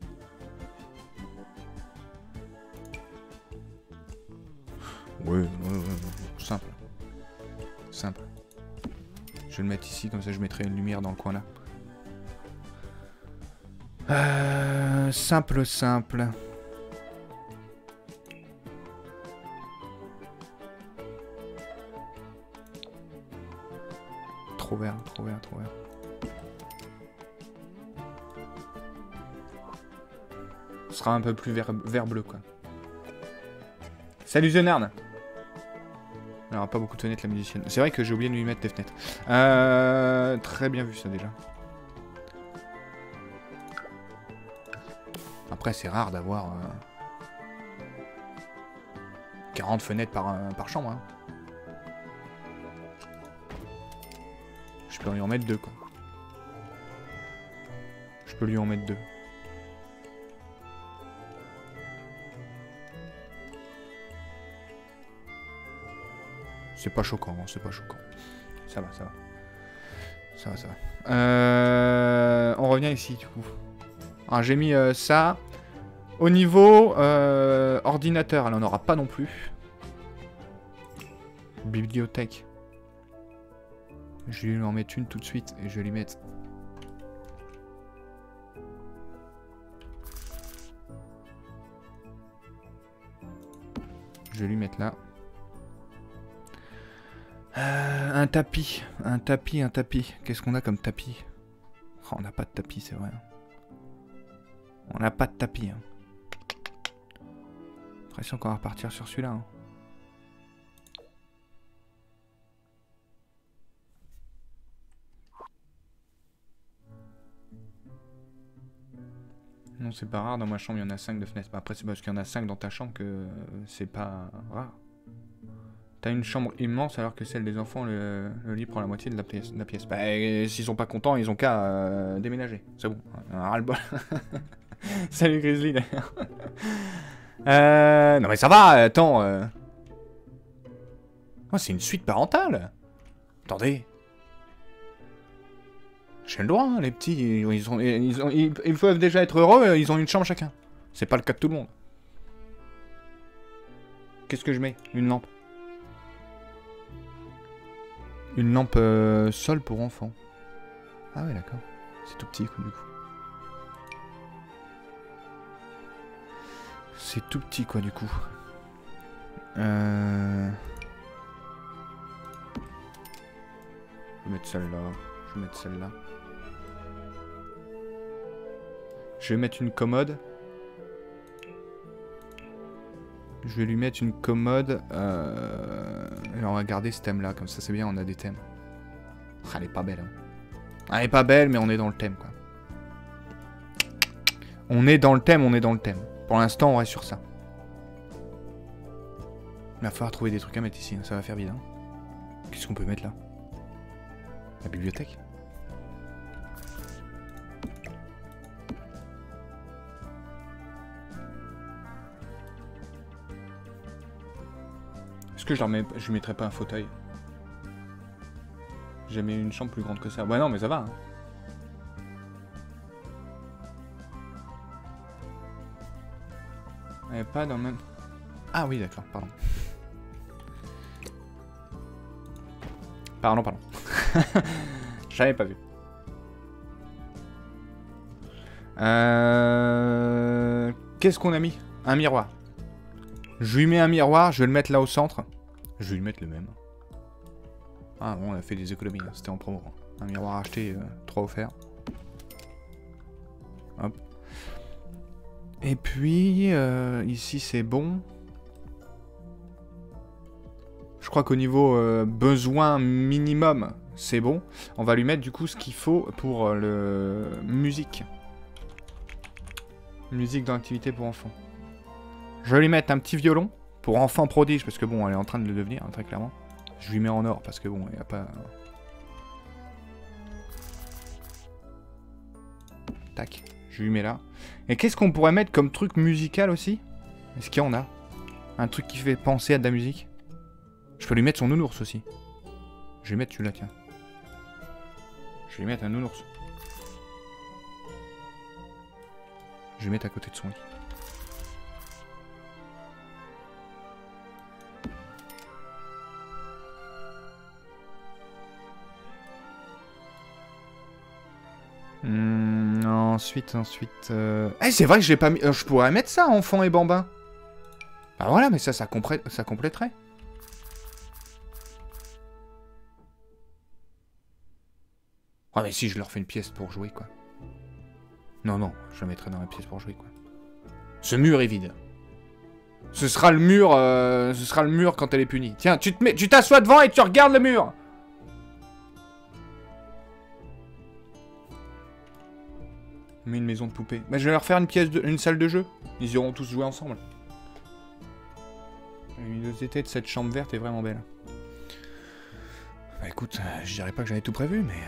Ouais, simple. Simple. Je vais le mettre ici, comme ça je mettrai une lumière dans le coin là. Simple. Trop vert. Ce sera un peu plus vert bleu quoi. Salut Zenarn. Il n'y aura pas beaucoup de fenêtres la musicienne. C'est vrai que j'ai oublié de lui mettre des fenêtres. Très bien vu ça déjà. Après c'est rare d'avoir 40 fenêtres par chambre. Hein. Je peux lui en mettre 2 quoi. Je peux lui en mettre 2. C'est pas choquant, c'est pas choquant. Ça va. On revient ici du coup. Alors j'ai mis ça. Au niveau ordinateur, elle en aura pas non plus. Bibliothèque. Je vais lui en mettre une tout de suite et je vais lui mettre... Je vais lui mettre là. Un tapis. Qu'est-ce qu'on a comme tapis? Oh, on n'a pas de tapis, c'est vrai. On n'a pas de tapis. Hein. L'impression qu'on va repartir sur celui-là. Hein. Non, c'est pas rare. Dans ma chambre, il y en a 5 de fenêtres. Après, c'est parce qu'il y en a 5 dans ta chambre que c'est pas rare. T'as une chambre immense alors que celle des enfants, le lit prend la moitié de la pièce. Bah, s'ils sont pas contents, ils ont qu'à déménager. C'est bon. Ras-le-bol. Salut Grizzly d'ailleurs. Non mais ça va, attends. Oh, c'est une suite parentale. Attendez. J'ai le droit, hein, les petits. Ils peuvent déjà être heureux, ils ont une chambre chacun. C'est pas le cas de tout le monde. Qu'est-ce que je mets? Une lampe. Une lampe sol pour enfants. Ah ouais, d'accord. C'est tout petit, du coup. C'est tout petit, quoi, du coup. Je vais mettre celle-là. Je vais mettre celle-là. Je vais mettre une commode. Je vais lui mettre une commode. Et on va garder ce thème-là. Comme ça, c'est bien, on a des thèmes. Ah, elle est pas belle. Hein. Elle est pas belle, mais on est dans le thème, quoi. On est dans le thème. Pour l'instant, on reste sur ça. Il va falloir trouver des trucs à mettre ici. Hein. Ça va faire vite. Hein. Qu'est-ce qu'on peut mettre là? La bibliothèque? Est-ce que je mettrais pas un fauteuil? J'ai jamais eu une chambre plus grande que ça. Ouais non mais ça va. Hein. Elle est pas dans le même... Ah oui d'accord, pardon. Pardon. J'avais pas vu. Qu'est-ce qu'on a mis? Un miroir. Je lui mets un miroir, je vais le mettre là au centre. Je vais lui mettre le même. Ah bon, on a fait des économies, hein. C'était en promo. Un miroir acheté, 3 offerts. Hop. Et puis, ici c'est bon. Je crois qu'au niveau besoin minimum, c'est bon. On va lui mettre du coup ce qu'il faut pour le musique. Musique dans l'activité pour enfants. Je vais lui mettre un petit violon pour enfant prodige, parce que bon, elle est en train de le devenir, hein, très clairement. Je lui mets en or, parce que bon, il n'y a pas... Tac, je lui mets là. Et qu'est-ce qu'on pourrait mettre comme truc musical aussi? Est-ce qu'il y en a? Un truc qui fait penser à de la musique? Je peux lui mettre son nounours aussi. Je vais lui mettre celui-là, tiens. Je vais lui mettre un nounours. Je vais lui mettre à côté de son lit. Ensuite... Eh, c'est vrai que j'ai pas mis... je pourrais mettre ça, enfant et bambin. Bah voilà, mais ça compléterait. Ah mais si, je leur fais une pièce pour jouer, quoi. Non, non, je la mettrai dans la pièce pour jouer, quoi. Ce mur est vide. Ce sera le mur quand elle est punie. Tiens, tu t'assois devant et tu regardes le mur. Mais une maison de poupée. Bah, je vais leur faire une salle de jeu. Ils iront tous jouer ensemble. La luminosité de cette chambre verte est vraiment belle. Bah écoute, je dirais pas que j'avais tout prévu, mais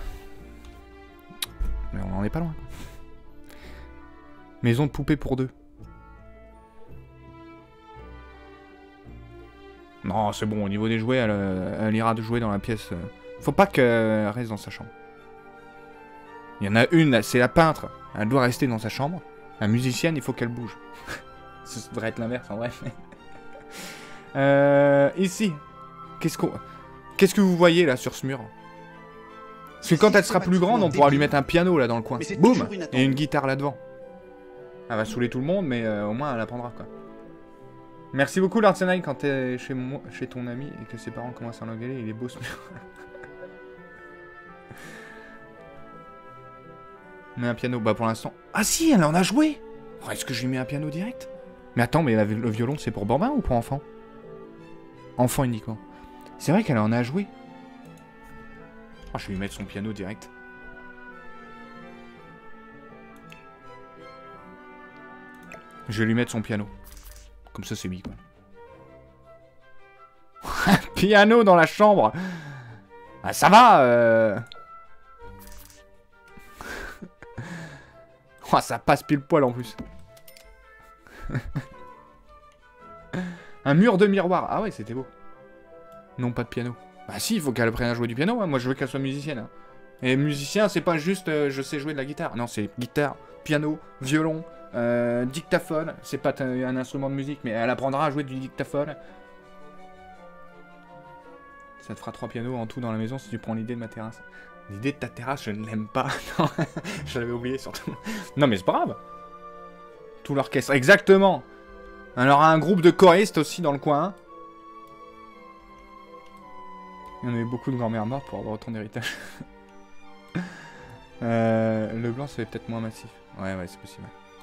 on en est pas loin. Maison de poupée pour deux. Non, c'est bon, au niveau des jouets, elle ira de jouer dans la pièce. Faut pas qu'elle reste dans sa chambre. Il y en a une, c'est la peintre. Elle doit rester dans sa chambre. La musicienne, il faut qu'elle bouge. Ça devrait être l'inverse, en vrai. Ici. Qu'est-ce que vous voyez, là, sur ce mur? Parce que quand elle sera plus grande, on pourra lui mettre un piano, là, dans le coin. Boum! Et une guitare, là, devant. Elle va saouler tout le monde, mais au moins, elle apprendra, quoi. Merci beaucoup, l'Arsenal, quand t'es chez ton ami et que ses parents commencent à l'engueuler. Il est beau, ce mur. Mais un piano, bah pour l'instant... Ah si, elle en a joué. Oh, est-ce que je lui mets un piano direct? Mais attends, mais le violon, c'est pour bambin ou pour enfant? Enfant uniquement. C'est vrai qu'elle en a joué. Oh, je vais lui mettre son piano direct. Je vais lui mettre son piano. Comme ça, c'est lui, quoi. Un piano dans la chambre. Ah, ça va Oh, ça passe pile poil en plus. Un mur de miroir. Ah ouais, c'était beau. Non, pas de piano. Bah si, il faut qu'elle apprenne à jouer du piano. Hein. Moi, je veux qu'elle soit musicienne. Hein. Et musicien, c'est pas juste je sais jouer de la guitare. Non, c'est guitare, piano, violon, dictaphone. C'est pas un instrument de musique, mais elle apprendra à jouer du dictaphone. Ça te fera 3 pianos en tout dans la maison si tu prends l'idée de ma terrasse. L'idée de ta terrasse, je ne l'aime pas. Non, je l'avais oublié surtout. Non, mais c'est pas grave. Tout l'orchestre. Exactement. Elle aura un groupe de choristes aussi dans le coin. Il y en a eu beaucoup de grand-mères mortes pour avoir autant d'héritage. Le blanc, ça fait peut-être moins massif. Ouais, c'est possible.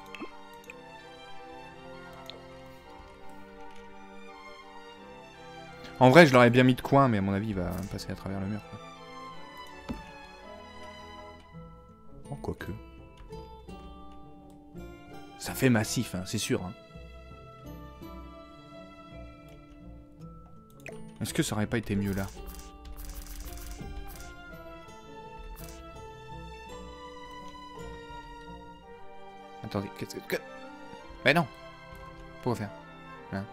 En vrai, je l'aurais bien mis de coin, mais à mon avis, il va passer à travers le mur. Quoi. Oh, quoique. Ça fait massif, hein, c'est sûr. Hein. Est-ce que ça aurait pas été mieux là? Attendez, qu'est-ce que... Mais non. Pourquoi faire hein?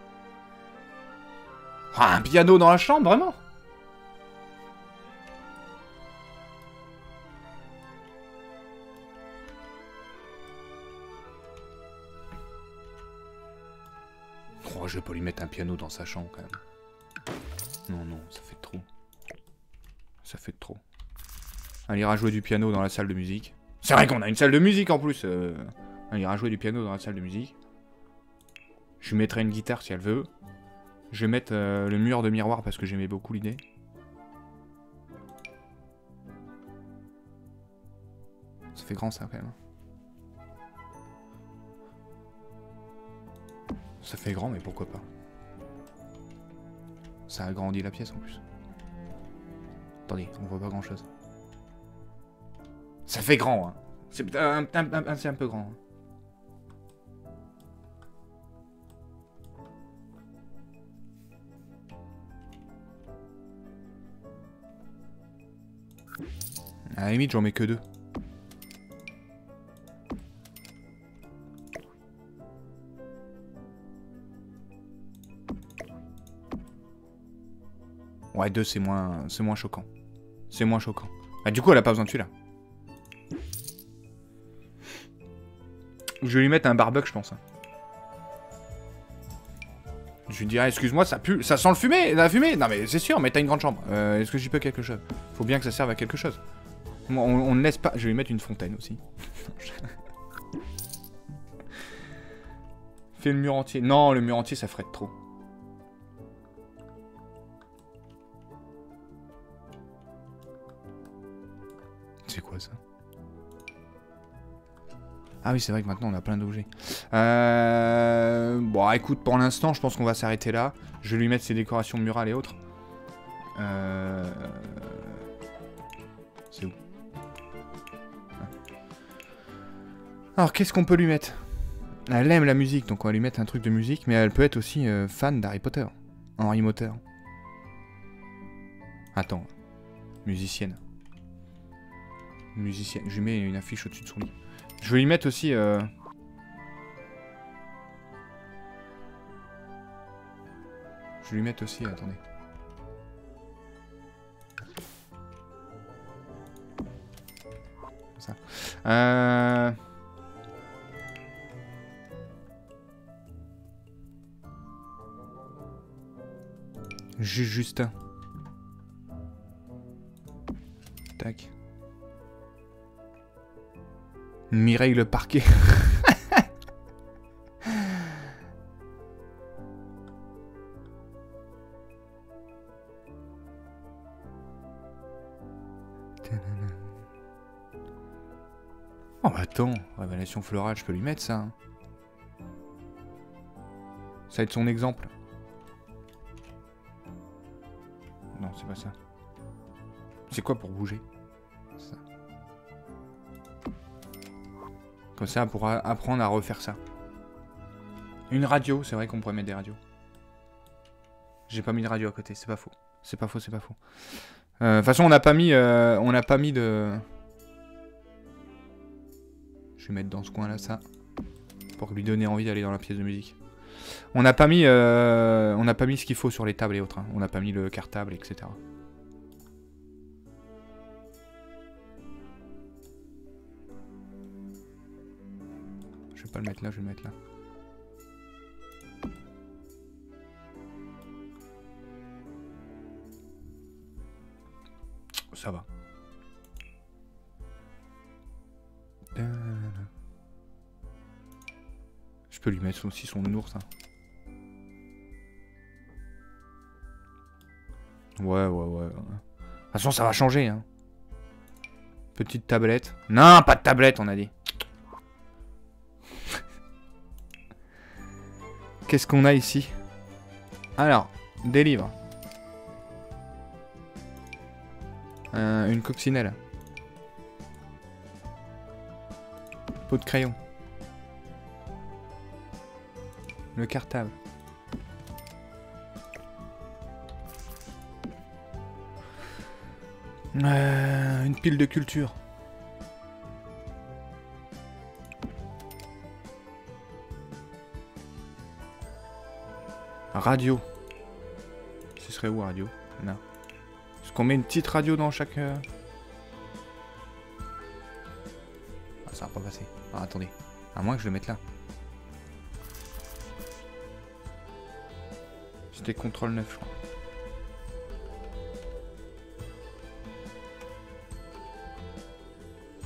Ah, un piano dans la chambre, vraiment? Oh, je vais pas lui mettre un piano dans sa chambre, quand même. Non, non, ça fait trop. Ça fait trop. Elle ira jouer du piano dans la salle de musique. C'est vrai qu'on a une salle de musique, en plus. Elle ira jouer du piano dans la salle de musique. Je lui mettrai une guitare si elle veut. Je vais mettre le mur de miroir parce que j'aimais beaucoup l'idée. Ça fait grand ça quand même. Ça fait grand mais pourquoi pas. Ça agrandit la pièce en plus. Attendez, on voit pas grand chose. Ça fait grand hein. C'est un peu grand. Hein. À la limite, j'en mets que 2. Ouais, 2 c'est moins choquant. C'est moins choquant. Ah, du coup, elle a pas besoin de celui-là. Je vais lui mettre un barbecue, je pense. Je lui dirais, excuse-moi, ça pue, ça sent le fumé, la fumée. Non mais c'est sûr, mais t'as une grande chambre. Est-ce que j'y peux quelque chose? Faut bien que ça serve à quelque chose. On ne laisse pas... Je vais lui mettre une fontaine aussi. Fais le mur entier. Non, le mur entier, ça ferait trop. C'est quoi ça? Ah oui, c'est vrai que maintenant on a plein d'objets. Bon, écoute, pour l'instant, je pense qu'on va s'arrêter là. Je vais lui mettre ses décorations murales et autres. C'est où? Alors, qu'est-ce qu'on peut lui mettre? Elle aime la musique, donc on va lui mettre un truc de musique, mais elle peut être aussi fan d'Harry Potter. Harry Potter. Attends. Musicienne. Musicienne. Je lui mets une affiche au-dessus de son lit. Je vais lui mettre aussi... Je vais lui mettre aussi... Attendez. Comme ça. Justin. Tac. Mireille le parquet. Oh bah attends, révélation florale, je peux lui mettre ça. Hein. Ça va être son exemple. Non, c'est pas ça. C'est quoi pour bouger? Ça. Comme ça, on pourra apprendre à refaire ça. Une radio, c'est vrai qu'on pourrait mettre des radios. J'ai pas mis de radio à côté, c'est pas faux. C'est pas faux, c'est pas faux. De toute façon, on n'a pas mis de... Je vais mettre dans ce coin-là, ça. Pour lui donner envie d'aller dans la pièce de musique. On n'a pas mis ce qu'il faut sur les tables et autres. Hein. On n'a pas mis le cartable, etc. Je vais pas le mettre là, je vais le mettre là. Ça va. Je peux lui mettre aussi son ours. Hein. Ouais. De toute façon, ça va changer. Hein. Petite tablette. Non, pas de tablette, on a dit. Qu'est-ce qu'on a ici? Alors, des livres. Une coccinelle. Pot de crayon. Le cartable. Une pile de culture. Radio. Ce serait où radio? Là. Est-ce qu'on met une petite radio dans chaque... Ah, ça va pas passer. Ah, attendez. À moins que je le mette là. C'était contrôle 9, je crois.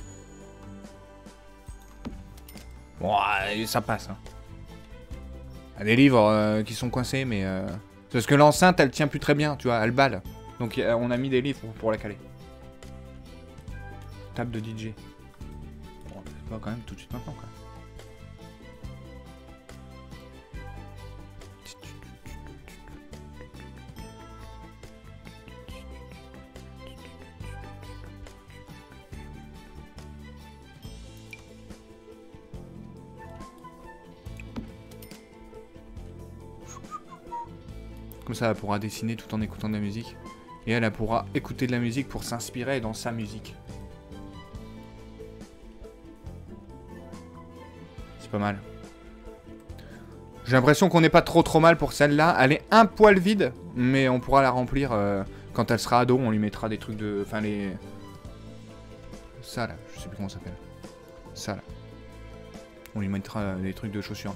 Bon, ça passe. Hein. Ah, des livres qui sont coincés, mais... Parce que l'enceinte, elle tient plus très bien, tu vois, elle balle. Donc on a mis des livres pour la caler. Table de DJ. Bon, c'est pas quand même tout de suite maintenant, quoi. Comme ça, elle pourra dessiner tout en écoutant de la musique. Et elle pourra écouter de la musique pour s'inspirer dans sa musique. C'est pas mal. J'ai l'impression qu'on n'est pas trop mal pour celle-là. Elle est un poil vide, mais on pourra la remplir quand elle sera ado. On lui mettra des trucs de... Enfin, les... Ça, là. Je sais plus comment ça s'appelle. Ça, là. On lui mettra des trucs de chaussures.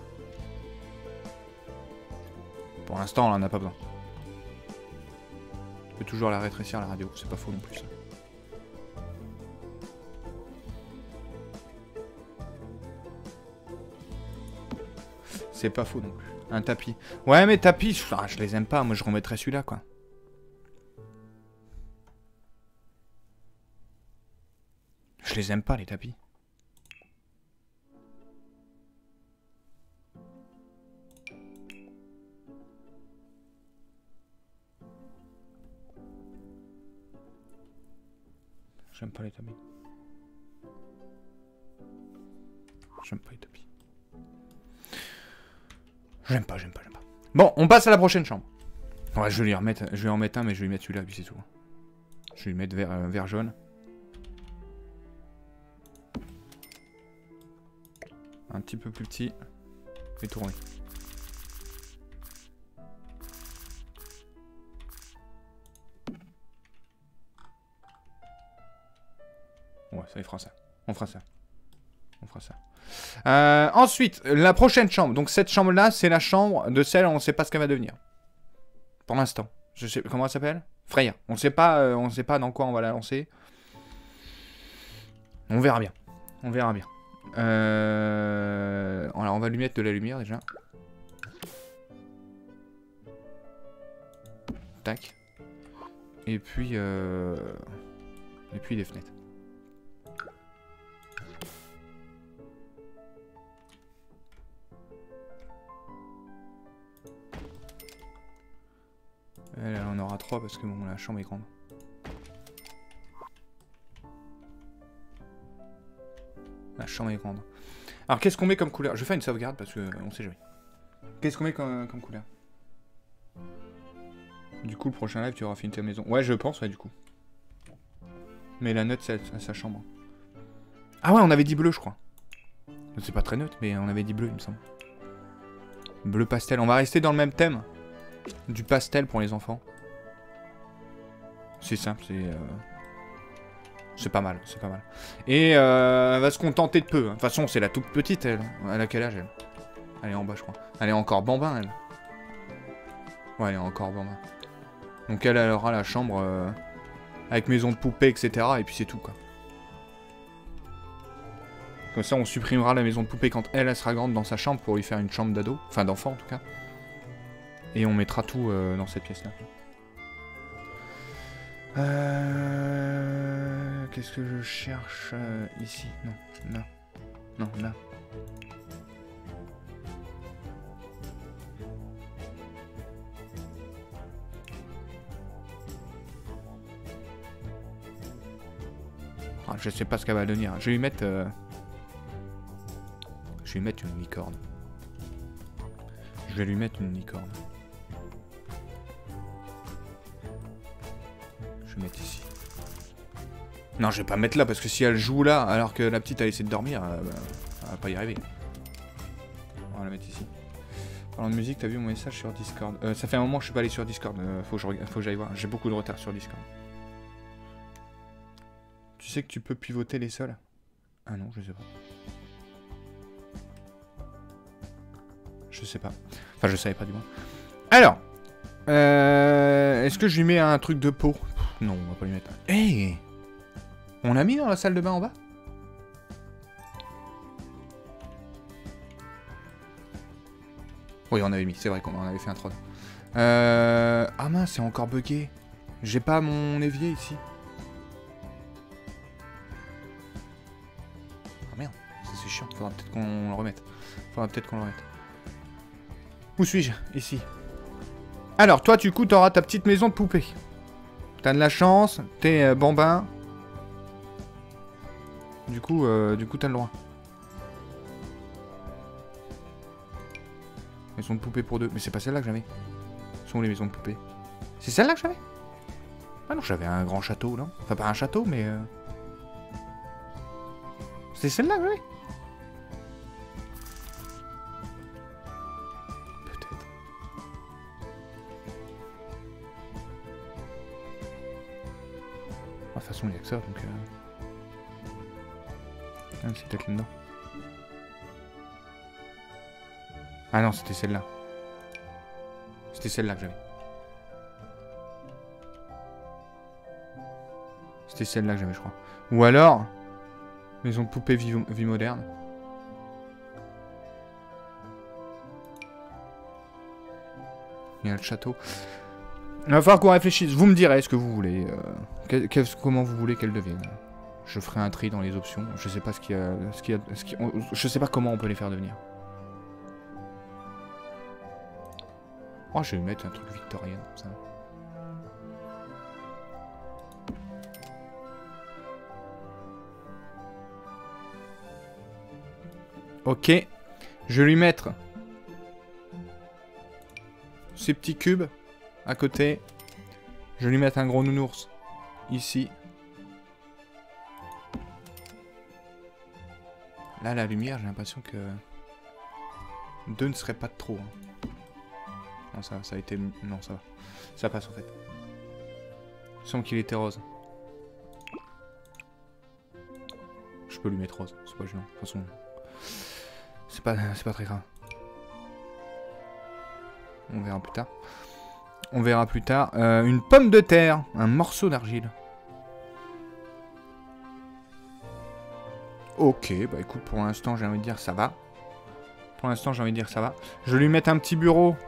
Pour l'instant, on en a pas besoin. On peut toujours la rétrécir, la radio. C'est pas faux non plus, ça. C'est pas faux non plus. Un tapis. Ouais, mais tapis, je les aime pas. Moi, je remettrais celui-là, quoi. Je les aime pas, les tapis. J'aime pas les tapis. J'aime pas les tapis. J'aime pas. Bon, on passe à la prochaine chambre. Ouais, je vais en mettre un, mais je vais lui mettre celui-là, puis c'est tout. Je vais lui mettre vert jaune. Un petit peu plus petit. Et tourner. Ouais, ça, il fera ça. On fera ça. Ensuite, la prochaine chambre. Donc cette chambre-là, c'est la chambre de celle où on ne sait pas ce qu'elle va devenir. Pour l'instant. Je sais comment elle s'appelle. Freya. On sait pas dans quoi on va la lancer. On verra bien. Alors on va lui mettre de la lumière déjà. Tac. Et puis des fenêtres. Elle en aura 3 parce que bon, la chambre est grande. La chambre est grande. Alors qu'est-ce qu'on met comme couleur? Je vais faire une sauvegarde parce que on sait jamais. Qu'est-ce qu'on met comme couleur? Du coup, le prochain live, tu auras fini ta maison. Ouais, je pense, ouais, du coup. Mais la note, c'est à sa chambre. Ah ouais, on avait dit bleu, je crois. C'est pas très neutre, mais on avait dit bleu, il me semble. Bleu pastel. On va rester dans le même thème. Du pastel pour les enfants. C'est simple, c'est pas mal, Et elle va se contenter de peu. De toute façon, c'est la toute petite, elle. Elle a quel âge, elle? Elle est en bas, je crois. Elle est encore bambin, elle. Ouais, elle est encore bambin. Donc elle aura la chambre avec maison de poupée, etc. Et puis c'est tout, quoi. Comme ça, on supprimera la maison de poupée quand elle sera grande dans sa chambre pour lui faire une chambre d'ado. Enfin, d'enfant, en tout cas. Et on mettra tout dans cette pièce-là. Qu'est-ce que je cherche ici? Non, là. Non, là. Ah, je sais pas ce qu'elle va devenir. Je vais lui mettre... Je vais lui mettre une licorne. Je vais mettre ici. Non, je vais pas mettre là, parce que si elle joue là, alors que la petite a essayé de dormir, elle va pas y arriver. On va la mettre ici. Parlant de musique, t'as vu mon message sur Discord? Ça fait un moment que je suis pas allé sur Discord, faut que j'aille voir. J'ai beaucoup de retard sur Discord. Tu sais que tu peux pivoter les sols? Ah non, je sais pas. Je sais pas. Enfin, je savais pas du moins. Alors, est-ce que je lui mets un truc de peau? Non, on va pas lui mettre. Hey, on l'a mis dans la salle de bain en bas? Oui, on avait mis, c'est vrai qu'on en avait fait un troll. Ah mince, c'est encore bugué. J'ai pas mon évier ici. Ah merde, ça c'est chiant, faudra peut-être qu'on le remette. Où suis-je? Ici. Alors, toi, du coup, t'auras ta petite maison de poupée. T'as de la chance, t'es bambin. Du coup, t'as le droit. Maison de poupée pour deux. Mais c'est pas celle-là que j'avais. Où sont les maisons de poupée? C'est celle-là que j'avais? Ah non, j'avais un grand château, là. Enfin, pas un château, mais... C'est celle-là que j'avais? Peut-être. De toute façon, il n'y a que ça, donc... Ah, c'est peut-être là-dedans. Ah non, c'était celle-là. C'était celle-là que j'avais. C'était celle-là que j'avais, je crois. Ou alors... Maison de poupée vie moderne. Il y a le château. Il va falloir qu'on réfléchisse. Vous me direz ce que vous voulez. Comment vous voulez qu'elle devienne. Je ferai un tri dans les options. Je sais pas je sais pas comment on peut les faire devenir. Oh, je vais mettre un truc victorien comme ça. Ok. Je vais lui mettre ces petits cubes à côté. Je vais lui mettre un gros nounours ici. Là, la lumière, j'ai l'impression que 2 ne serait pas de trop. Hein. Non, ça a été... Non, ça va. Ça passe en fait. Sans qu'il était rose. Je peux lui mettre rose, c'est pas gênant. De toute façon, c'est pas très grave. On verra plus tard. On verra plus tard. Une pomme de terre, un morceau d'argile. Ok, bah écoute, pour l'instant, j'ai envie de dire ça va. Pour l'instant, j'ai envie de dire ça va. Je vais lui mettre un petit bureau.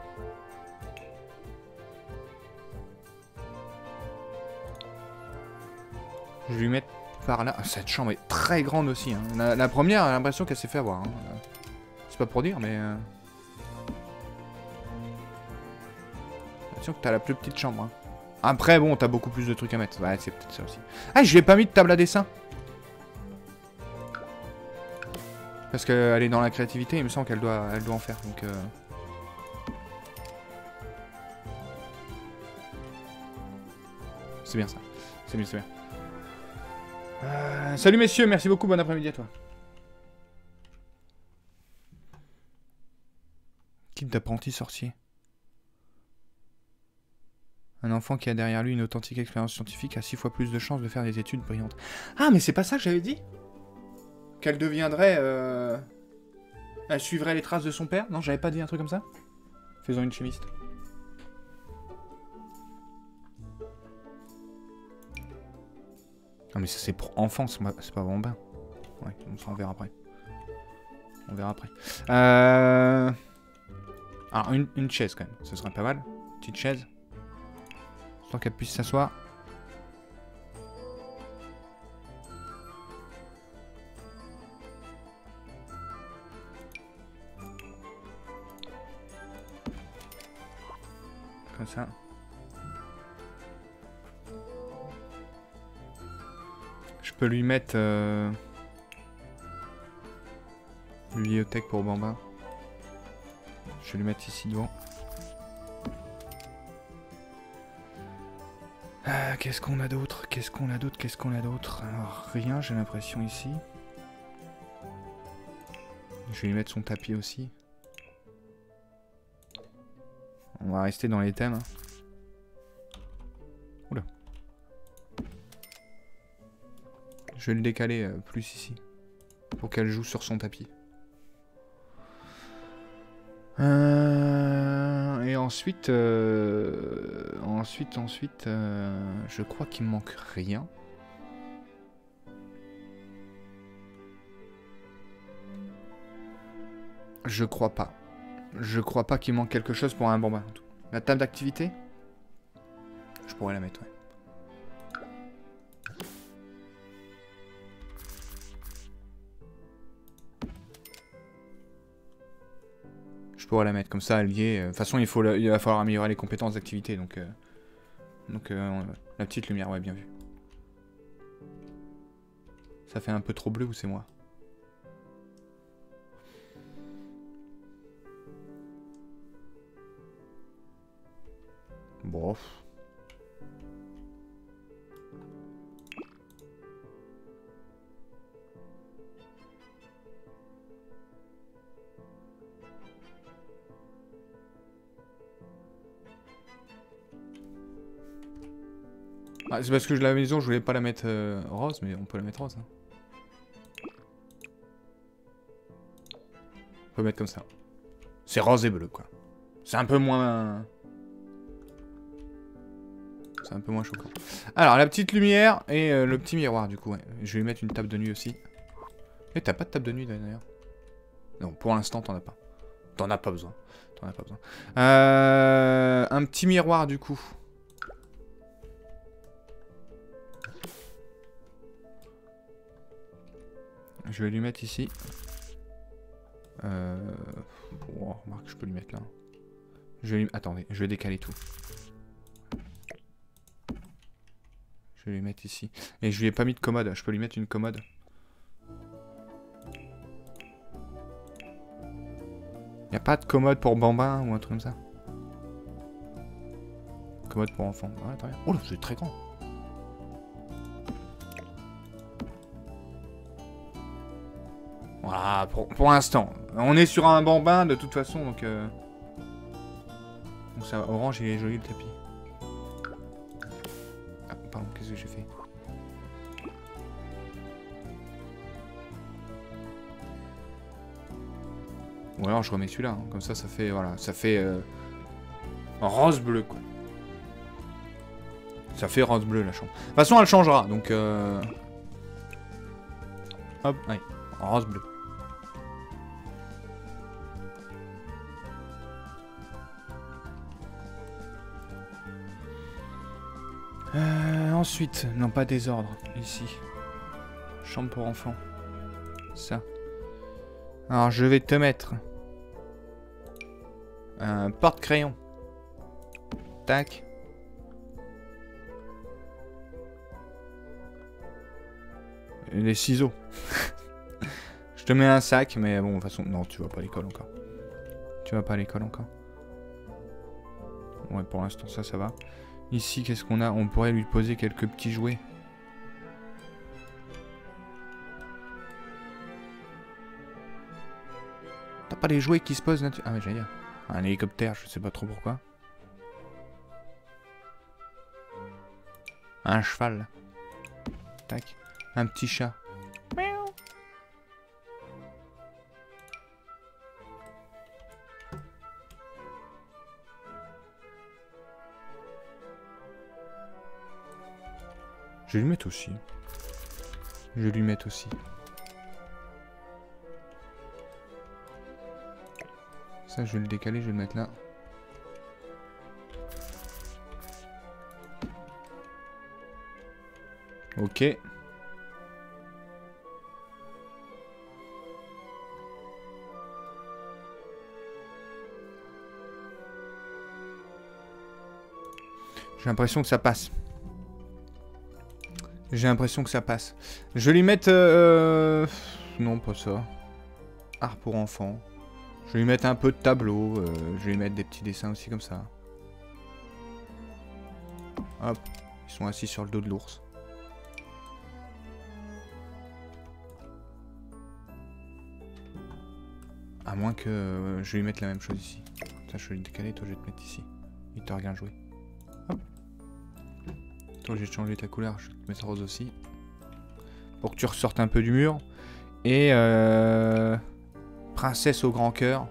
Je vais lui mettre par là. Cette chambre est très grande aussi. Hein. La première, j'ai l'impression qu'elle s'est fait avoir. Hein. C'est pas pour dire, mais... J'ai l'impression que t'as la plus petite chambre. Hein. Après, bon, t'as beaucoup plus de trucs à mettre. Ouais, c'est peut-être ça aussi. Ah, je lui ai pas mis de table à dessin. Parce qu'elle est dans la créativité, il me semble qu'elle doit en faire. Donc, c'est bien ça. C'est bien, c'est bien. Salut messieurs, merci beaucoup, bon après-midi à toi. Kit d'apprenti sorcier. Un enfant qui a derrière lui une authentique expérience scientifique a 6 fois plus de chances de faire des études brillantes. Ah, mais c'est pas ça que j'avais dit? Qu'elle deviendrait... Elle suivrait les traces de son père? Non, j'avais pas dit un truc comme ça? Faisons une chimiste. Non mais ça c'est pour enfants, c'est pas vraiment bien. Ouais, on verra après. On verra après. Alors une chaise quand même, ce serait pas mal. Petite chaise. Tant qu'elle puisse s'asseoir. Comme ça. Je peux lui mettre bibliothèque pour Bambin. Je vais lui mettre ici devant. Qu'est-ce qu'on a d'autre? Qu'est-ce qu'on a d'autre? Qu'est-ce qu'on a d'autre? Alors rien, j'ai l'impression ici. Je vais lui mettre son tapis aussi. On va rester dans les thèmes. Hein. Oula. Je vais le décaler plus ici. Pour qu'elle joue sur son tapis. Et ensuite... je crois qu'il me manque rien. Je crois pas. Je crois pas qu'il manque quelque chose pour un bambin. La table d'activité? Je pourrais la mettre, ouais. Je pourrais la mettre comme ça, alliée. De toute façon, il va falloir améliorer les compétences d'activité, donc la petite lumière, ouais, bien vu. Ça fait un peu trop bleu ou c'est moi? Bon. Ah, c'est parce que la maison, je voulais pas la mettre rose, mais on peut la mettre rose. Hein. On peut mettre comme ça. C'est rose et bleu, quoi. C'est un peu moins... C'est un peu moins choquant. Alors, la petite lumière et le petit miroir, du coup, ouais. Je vais lui mettre une table de nuit aussi. Et t'as pas de table de nuit, d'ailleurs? Non, pour l'instant, t'en as pas. T'en as pas besoin. T'en as pas besoin. Un petit miroir, du coup. Je vais lui mettre ici. Oh, remarque, je peux lui mettre là. Attendez, je vais décaler tout. Je vais lui mettre ici. Et je lui ai pas mis de commode. Je peux lui mettre une commode. Y a pas de commode pour bambin ou un truc comme ça? Commode pour enfants. Ouais, très bien. Oh là, c'est très grand. Voilà, pour l'instant. On est sur un bambin de toute façon, donc... Donc ça, orange, il est joli le tapis. Ah, pardon, qu'est-ce que j'ai fait? Ou alors je remets celui-là, hein. Comme ça fait, voilà, ça fait rose-bleu, quoi. Ça fait rose-bleu, la chambre. De toute façon, elle changera, donc... Hop, ouais, rose-bleu. Ensuite, non pas désordre, ici. Chambre pour enfants. Ça. Alors, je vais te mettre... un porte-crayon. Tac. Et les ciseaux. Je te mets un sac, mais bon, de toute façon... Non, tu vas pas à l'école encore. Tu vas pas à l'école encore. Ouais, pour l'instant, ça va. Ici, qu'est-ce qu'on a? On pourrait lui poser quelques petits jouets. T'as pas les jouets qui se posent là-dessus? Ah ouais, j'allais dire. Un hélicoptère, je sais pas trop pourquoi. Un cheval. Tac. Un petit chat. Je vais lui mettre aussi. Je vais lui mettre aussi. Ça, je vais le décaler, je vais le mettre là. Ok. J'ai l'impression que ça passe. J'ai l'impression que ça passe. Je vais lui mettre... Non, pas ça. Art pour enfants. Je vais lui mettre un peu de tableau. Je vais lui mettre des petits dessins aussi comme ça. Hop. Ils sont assis sur le dos de l'ours. À moins que je vais lui mettre la même chose ici. Ça, je vais le décaler. Toi, je vais te mettre ici. Il te regarde jouer. Hop. Toi, j'ai changé ta couleur. Je vais te mettre rose aussi. Pour que tu ressortes un peu du mur. Et princesse au grand cœur.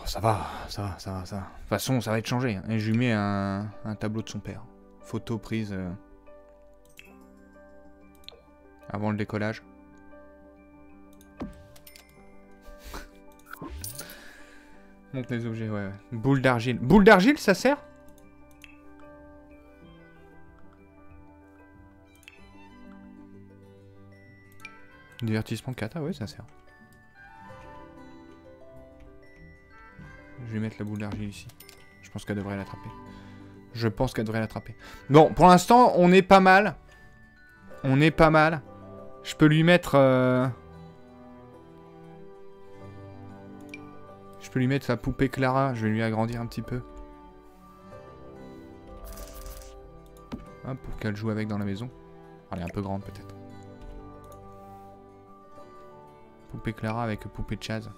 Ça va, ça va, ça va, ça va. De toute façon, ça va être changé. Et je lui mets un tableau de son père. Photo prise avant le décollage. Monte les objets, ouais. Boule d'argile. Boule d'argile, ça sert? Divertissement 4, ah ouais, ça sert. Je vais mettre la boule d'argile ici. Je pense qu'elle devrait l'attraper. Je pense qu'elle devrait l'attraper. Bon, pour l'instant, on est pas mal. On est pas mal. Je peux lui mettre... Je peux lui mettre sa poupée Clara. Je vais lui agrandir un petit peu. Hop, pour qu'elle joue avec dans la maison. Elle est un peu grande peut-être. Poupée Clara avec poupée Chaz.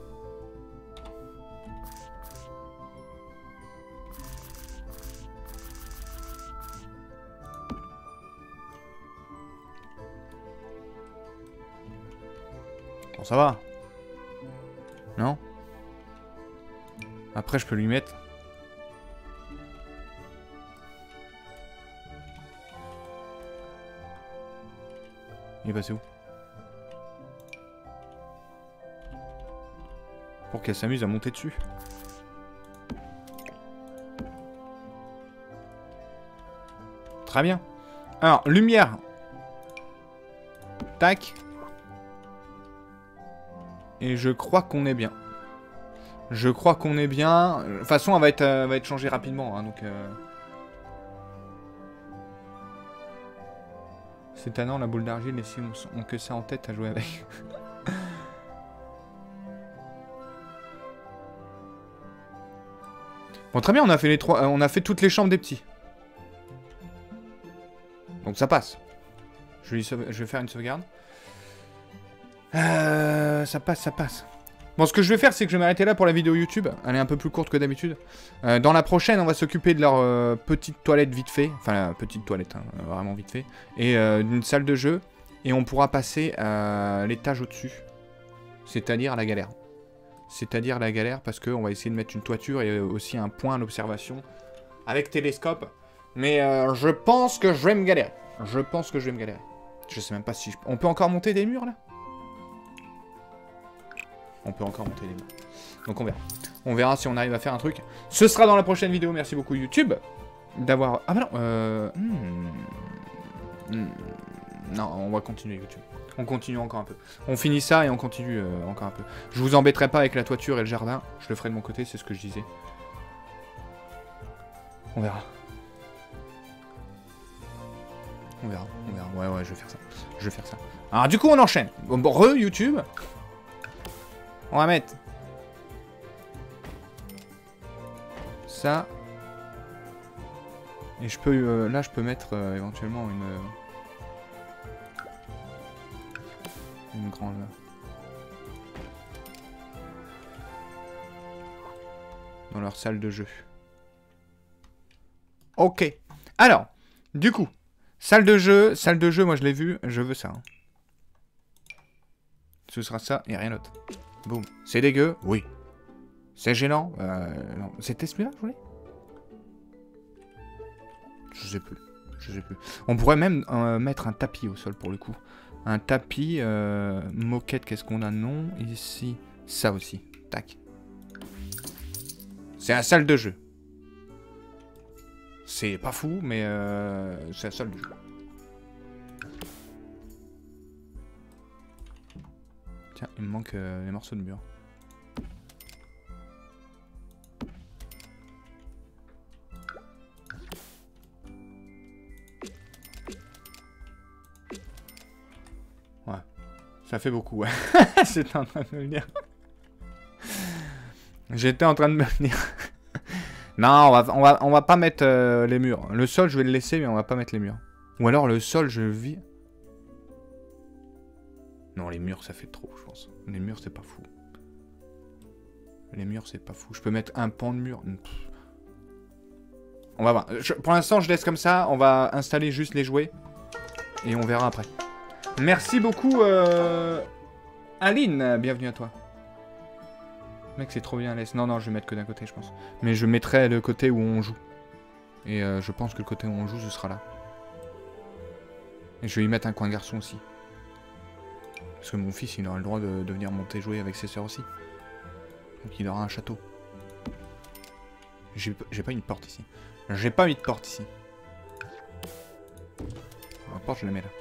Bon, ça va. Non? Après, je peux lui mettre... Il est passé où? Pour qu'elle s'amuse à monter dessus. Très bien. Alors, lumière. Tac. Et je crois qu'on est bien. Je crois qu'on est bien. De toute façon, elle va être changée rapidement. Hein, donc, c'est tannant la boule d'argile et si on que ça en tête à jouer avec. Bon, très bien, on a fait les trois, on a fait toutes les chambres des petits. Donc ça passe. Je vais faire une sauvegarde. Ça passe, ça passe. Bon, ce que je vais faire, c'est que je vais m'arrêter là pour la vidéo YouTube. Elle est un peu plus courte que d'habitude. Dans la prochaine, on va s'occuper de leur petite toilette vite fait. Enfin, la petite toilette, hein, vraiment vite fait. Et d'une salle de jeu. Et on pourra passer à l'étage au-dessus. C'est-à-dire la galère. C'est-à-dire la galère parce qu'on va essayer de mettre une toiture et aussi un point d'observation avec télescope. Mais je pense que je vais me galérer. Je pense que je vais me galérer. Je sais même pas si... On peut encore monter des murs, là? On peut encore monter des murs. Donc on verra. On verra si on arrive à faire un truc. Ce sera dans la prochaine vidéo. Merci beaucoup, YouTube, d'avoir... Ah bah non, non, on va continuer, YouTube. On continue encore un peu. On finit ça et on continue encore un peu. Je vous embêterai pas avec la toiture et le jardin. Je le ferai de mon côté, c'est ce que je disais. On verra. On verra, on verra. Ouais, je vais faire ça. Je vais faire ça. Alors du coup, on enchaîne. Bon, YouTube. On va mettre... ça. Et je peux... là, je peux mettre éventuellement une grande... dans leur salle de jeu. Ok. Alors, du coup, salle de jeu, moi je l'ai vu, je veux ça. Hein. Ce sera ça et rien d'autre. Boum. C'est dégueu? Oui. C'est gênant? Non. C'était celui-là, je voulais? Je sais plus. Je sais plus. On pourrait même mettre un tapis au sol pour le coup. Un tapis, moquette, qu'est-ce qu'on a? Non. Ici, ça aussi. Tac. C'est la salle de jeu. C'est pas fou, mais c'est la salle de jeu. Tiens, il me manque les morceaux de mur. Ouais. Ça fait beaucoup, ouais. J'étais en train de me le dire. J'étais en train de me le dire. Non, on va pas mettre les murs. Le sol, je vais le laisser, mais on va pas mettre les murs. Ou alors le sol, je vis... Non, les murs, ça fait trop, je pense. Les murs, c'est pas fou. Les murs, c'est pas fou. Je peux mettre un pan de mur. Pff. On va voir. Pour l'instant, je laisse comme ça. On va installer juste les jouets. Et on verra après. Merci beaucoup, Aline. Bienvenue à toi. Mec, c'est trop bien, laisse. Non, non, je vais mettre que d'un côté, je pense. Mais je mettrai le côté où on joue. Et je pense que le côté où on joue, ce sera là. Et je vais y mettre un coin garçon aussi. Parce que mon fils, il aura le droit de venir monter jouer avec ses sœurs aussi. Donc il aura un château. J'ai pas mis de porte ici. J'ai pas mis de porte ici. La porte, je la mets là.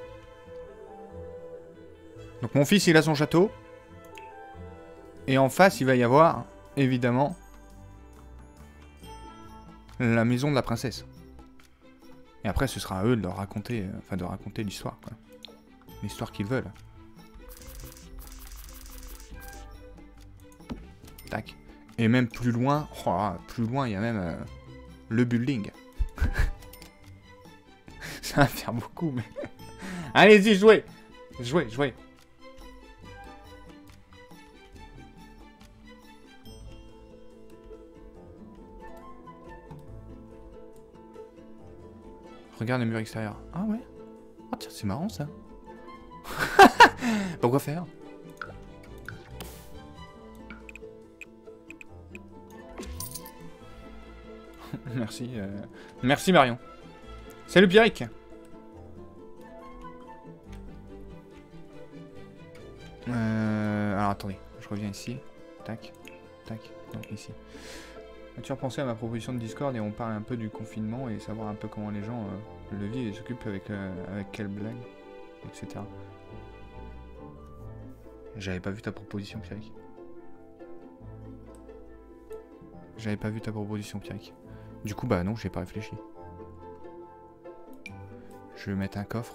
Donc mon fils, il a son château. Et en face, il va y avoir, évidemment, la maison de la princesse. Et après, ce sera à eux de leur raconter, enfin de raconter l'histoire, quoi. L'histoire qu'ils veulent. Tac. Et même plus loin, oh, plus loin, il y a même le building. Ça va faire beaucoup, mais... Allez-y, jouez. Jouez, jouez. Regarde le mur extérieur. Ah ouais. Ah tiens, c'est marrant ça. Pourquoi faire? Merci. Merci Marion. Salut Pierrick. Alors attendez, je reviens ici. Tac, tac, non, ici. As-tu repensé à ma proposition de Discord et on parle un peu du confinement et savoir un peu comment les gens le vivent et s'occupent avec quelle blague, etc. J'avais pas vu ta proposition, Pierrick. J'avais pas vu ta proposition, Pierrick. Du coup, bah non, j'ai pas réfléchi. Je vais mettre un coffre.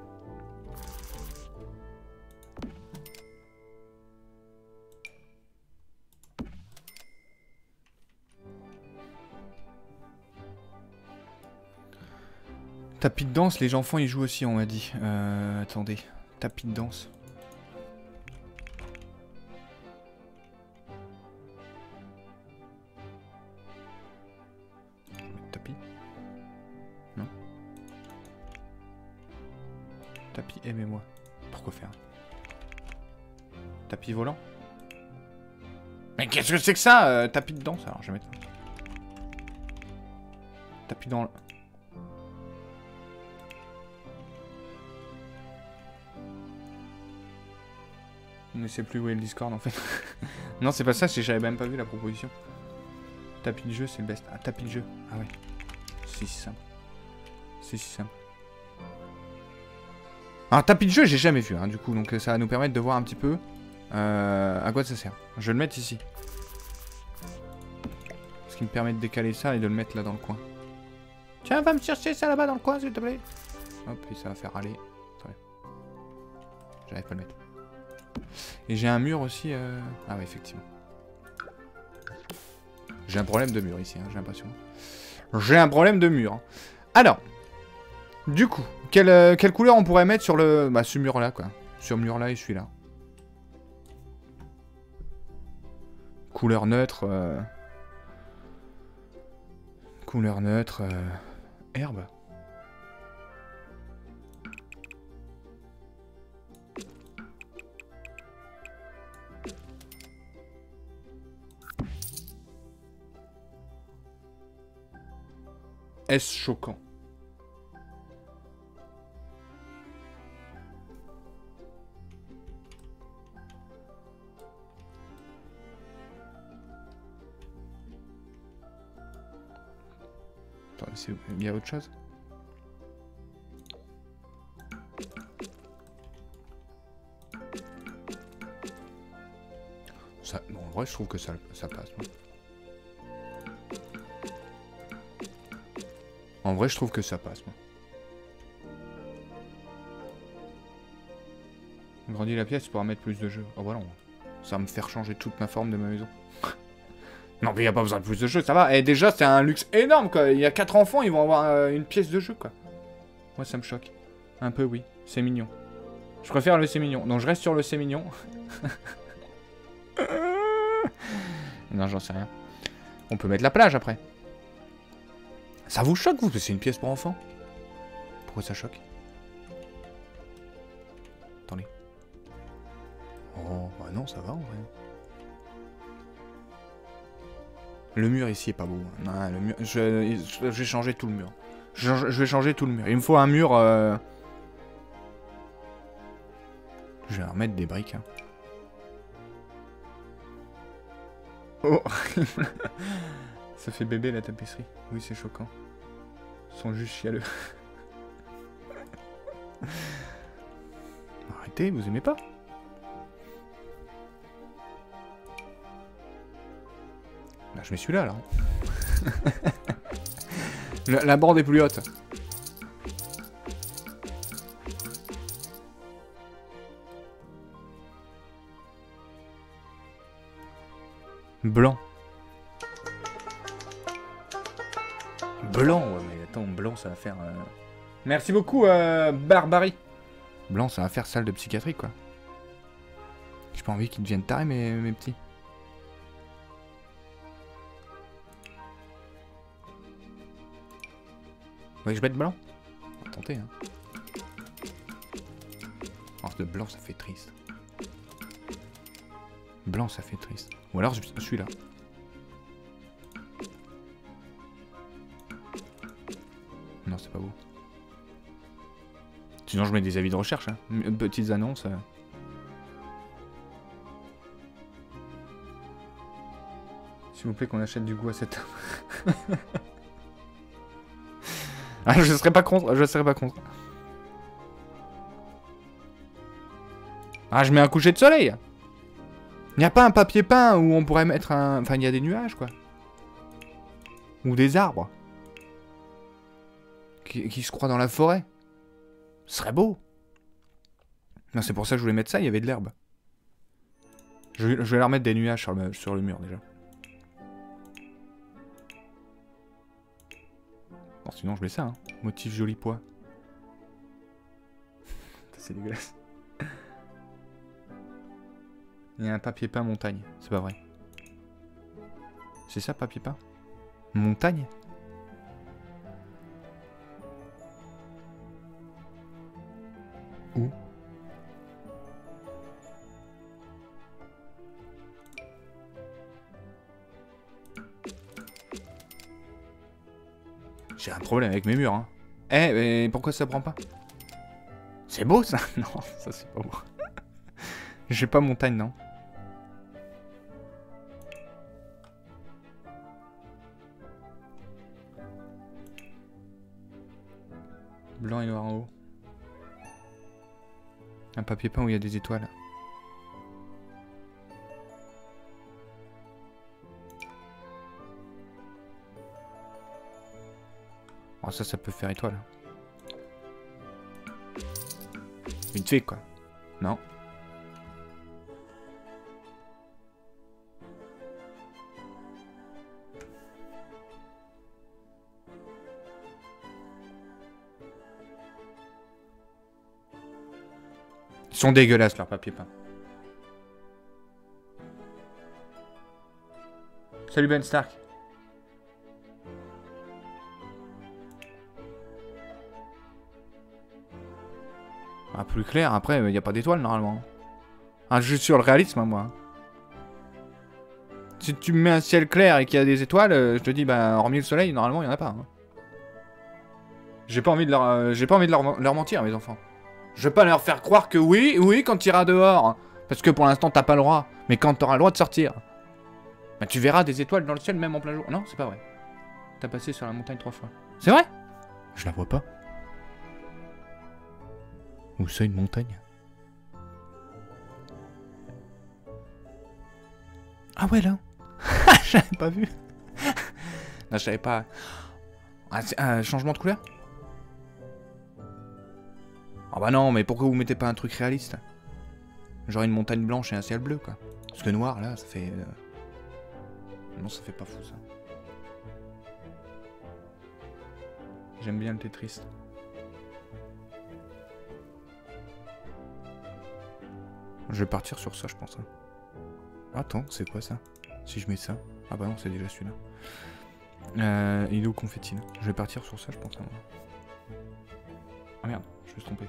Tapis de danse, les enfants y jouent aussi, on m'a dit. Attendez, tapis de danse. Tapis? Non. Tapis, aimez-moi. Pourquoi faire? Tapis volant? Mais qu'est-ce que c'est que ça, tapis de danse? Alors, je vais mettre... Tapis dans le... Je ne sais plus où est le Discord en fait. Non, c'est pas ça, j'avais même pas vu la proposition. Tapis de jeu, c'est le best. Ah, tapis de jeu. Ah ouais. C'est si simple. C'est si simple. Alors, tapis de jeu, j'ai jamais vu, hein, du coup. Donc, ça va nous permettre de voir un petit peu à quoi ça sert. Je vais le mettre ici. Ce qui me permet de décaler ça et de le mettre là dans le coin. Tiens, va me chercher ça là-bas dans le coin, s'il te plaît. Hop, et ça va faire aller. Attendez. J'arrive pas à le mettre. Et j'ai un mur aussi. Ah ouais, effectivement. J'ai un problème de mur ici, hein, j'ai l'impression. J'ai un problème de mur. Alors, du coup, quelle couleur on pourrait mettre sur le... Bah, ce mur-là, quoi. Sur mur-là et celui-là. Couleur neutre. Couleur neutre. Herbe. Est-ce choquant? Attends, il y a autre chose? Ça, bon, en vrai, je trouve que ça passe. Bon. En vrai, je trouve que ça passe, moi. Grandis la pièce pour mettre plus de jeux. Oh bah non. Ça va me faire changer toute ma forme de ma maison. Non, mais il n'y a pas besoin de plus de jeux, ça va. Et déjà, c'est un luxe énorme, quoi. Il y a 4 enfants, ils vont avoir une pièce de jeu, quoi. Moi, ça me choque. Un peu, oui. C'est mignon. Je préfère le c'est mignon. Donc, je reste sur le c'est mignon. Non, j'en sais rien. On peut mettre la plage, après. Ça vous choque, vous? C'est une pièce pour enfants? Pourquoi ça choque? Attendez. Oh, bah non, ça va, en vrai. Le mur ici est pas beau. Non, le mur... je vais changer tout le mur. Je vais changer tout le mur. Il me faut un mur... Je vais remettre des briques. Hein. Oh. Ça fait bébé la tapisserie. Oui, c'est choquant. Ils sont juste chialeux. Arrêtez, vous aimez pas? Là, je mets celui-là, là. La bande est plus haute. Blanc. Blanc, ouais, mais attends, blanc, ça va faire... Merci beaucoup, Barbarie. Blanc, ça va faire salle de psychiatrie, quoi. J'ai pas envie qu'ils deviennent tarés, mes petits. Ouais, je vais être blanc. On va tenter, hein. Alors, de blanc, ça fait triste. Blanc, ça fait triste. Ou alors, celui-là. Non, c'est pas beau. Sinon, je mets des avis de recherche, hein. Petites annonces. S'il vous plaît, qu'on achète du goût à cette... Ah, je serais pas contre, je serais pas contre. Ah, je mets un coucher de soleil. Il n'y a pas un papier peint où on pourrait mettre un... Enfin, il y a des nuages, quoi. Ou des arbres. Qui se croient dans la forêt. Ce serait beau. Non, c'est pour ça que je voulais mettre ça, il y avait de l'herbe. Je vais leur mettre des nuages sur le mur, déjà. Bon, sinon, je mets ça, hein. Motif joli pois. C'est dégueulasse. Il y a un papier peint montagne. C'est pas vrai. C'est ça, papier peint? Montagne? Où? J'ai un problème avec mes murs, hein. Eh, mais pourquoi ça prend pas? C'est beau, ça? Non, ça c'est pas beau. J'ai pas montagne, non. Blanc et noir en haut. Un papier peint où il y a des étoiles. Oh, ça peut faire étoile. Vite fait, quoi. Non. Ils sont dégueulasses, leurs papiers peints. Salut Ben Stark. Ah, plus clair, après, il n'y a pas d'étoiles, normalement. Ah, je suis sur le réalisme, hein, moi. Si tu me mets un ciel clair et qu'il y a des étoiles, je te dis, bah, hormis le soleil, normalement, il n'y en a pas. Hein. J'ai pas envie de leur mentir, mes enfants. Je vais pas leur faire croire que oui, quand tu iras dehors. Parce que pour l'instant, t'as pas le droit. Mais quand t'auras le droit de sortir, bah, tu verras des étoiles dans le ciel, même en plein jour. Non, c'est pas vrai. T'as passé sur la montagne 3 fois. C'est vrai? Je la vois pas. Où ça, une montagne? Ah ouais, là. J'avais pas vu. Non, je savais pas. Ah, un changement de couleur? Ah bah non, mais pourquoi vous mettez pas un truc réaliste? Genre une montagne blanche et un ciel bleu, quoi. Parce que noir, là, ça fait... Non, ça fait pas fou, ça. J'aime bien le Tetris. Je vais partir sur ça, je pense. Hein. Attends, c'est quoi ça? Si je mets ça... Ah bah non, c'est déjà celui-là. Il est où confetti? Je vais partir sur ça, je pense. Hein. Ah merde, je me suis trompé.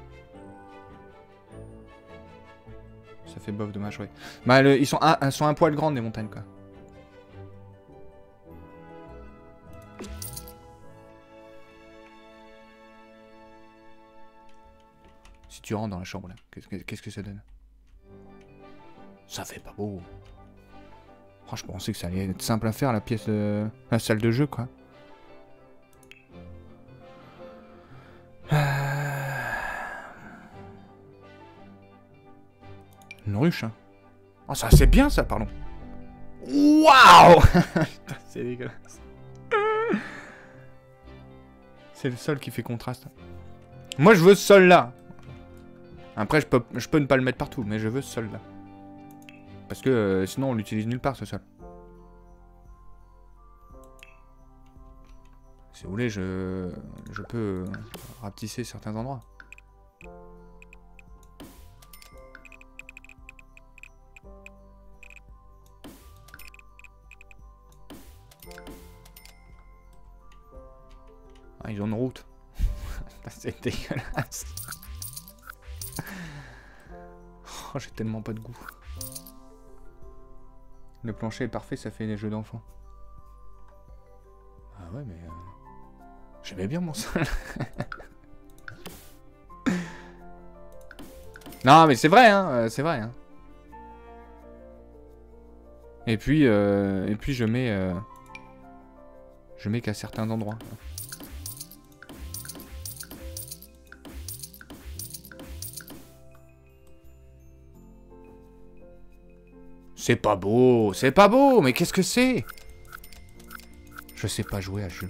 Ça fait bof, dommage, ouais. Bah, ils sont un poil grandes, les montagnes, quoi. Si tu rentres dans la chambre, là, qu'est-ce que ça donne? Ça fait pas beau. Oh, je pensais que ça allait être simple à faire, la pièce de... la salle de jeu, quoi. Une ruche, hein. Oh, ça, c'est bien, ça, pardon. Waouh. C'est dégueulasse. C'est le sol qui fait contraste. Moi, je veux ce sol-là. Après, je peux ne pas le mettre partout, mais je veux ce sol-là. Parce que sinon, on l'utilise nulle part, ce sol. Si vous voulez, je peux rapetisser certains endroits. Ah, ils ont une route. C'est dégueulasse. Oh, j'ai tellement pas de goût. Le plancher est parfait, ça fait des jeux d'enfants. Ah ouais, mais... j'aimais bien mon sol. Non, mais c'est vrai, hein, c'est vrai. Hein. Et puis je mets qu'à certains endroits. C'est pas beau, mais qu'est-ce que c'est? Je sais pas jouer à ce jeu.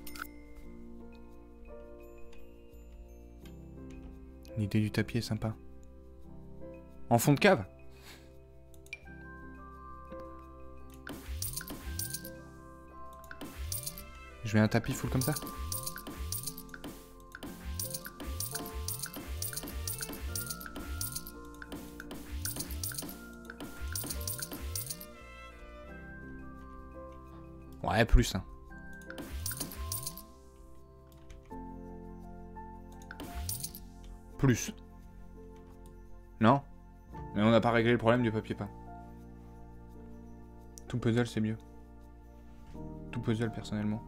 L'idée du tapis est sympa. En fond de cave? Je mets un tapis full comme ça? Ouais, plus, hein. Plus. Non? Mais on n'a pas réglé le problème du papier peint. Tout puzzle, c'est mieux. Tout puzzle, personnellement.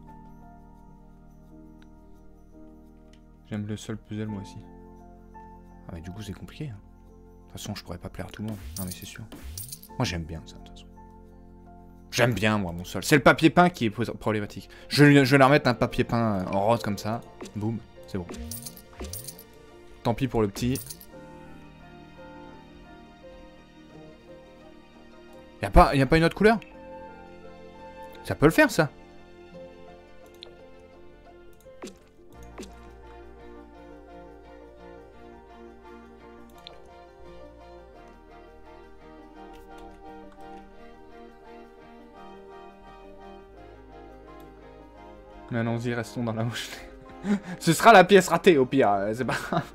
J'aime le seul puzzle, moi aussi. Ah mais du coup, c'est compliqué. Hein. De toute façon, je pourrais pas plaire à tout le monde. Non mais c'est sûr. Moi, j'aime bien ça, de toute façon. J'aime bien, moi, mon sol. C'est le papier peint qui est problématique. Je vais leur mettre un papier peint en rose comme ça. Boum, c'est bon. Tant pis pour le petit. Y a pas une autre couleur? Ça peut le faire, ça. Allons-y, restons dans la mouche. Ce sera la pièce ratée, au pire. C'est pas grave.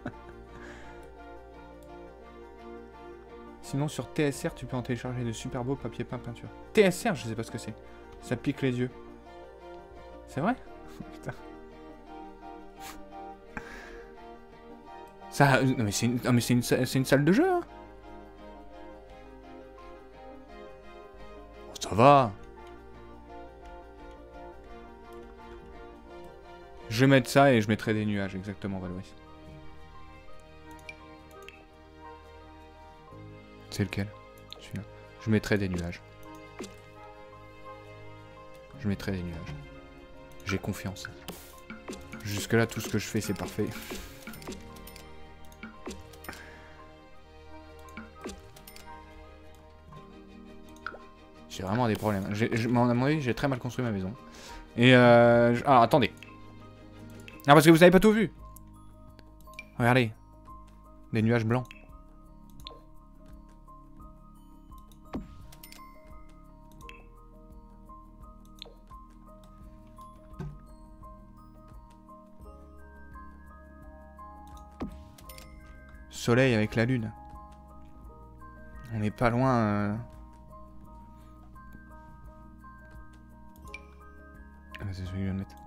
Sinon, sur TSR, tu peux en télécharger de super beaux papier peint peinture. TSR, je sais pas ce que c'est. Ça pique les yeux. C'est vrai? Putain. Ça... Non mais c'est une salle de jeu, hein. Oh, ça va. Je vais mettre ça et je mettrai des nuages, exactement, Valois. C'est lequel? Celui-là. Je mettrai des nuages. Je mettrai des nuages. J'ai confiance. Jusque là, tout ce que je fais, c'est parfait. J'ai vraiment des problèmes. À mon avis, j'ai très mal construit ma maison. Et alors, attendez. Ah, parce que vous avez pas tout vu. Regardez. Des nuages blancs. Soleil avec la lune. On n'est pas loin... Ah, c'est celui que je viens de mettre.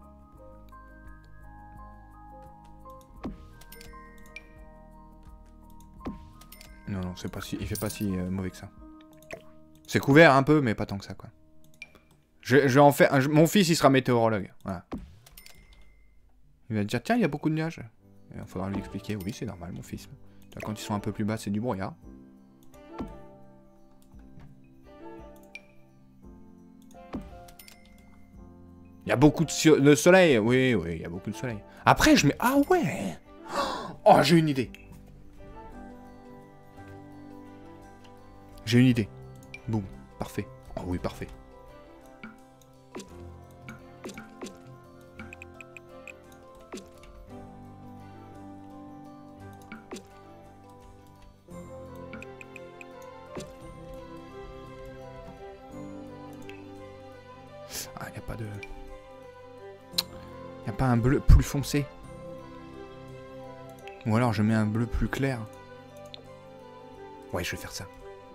Non, non, c'est pas si... il fait pas si mauvais que ça. C'est couvert un peu, mais pas tant que ça, quoi. Je vais en faire... Mon fils, il sera météorologue. Voilà. Il va te dire, tiens, il y a beaucoup de nuages. Il faudra lui expliquer. Oui, c'est normal, mon fils. Quand ils sont un peu plus bas, c'est du brouillard. Il y a beaucoup de soleil. Oui, oui, il y a beaucoup de soleil. Après, je mets... Ah ouais. Oh, j'ai une idée. J'ai une idée. Boum. Parfait. Oh oui, parfait. Ah, il n'y a pas de... Il n'y a pas un bleu plus foncé. Ou alors je mets un bleu plus clair. Ouais, je vais faire ça.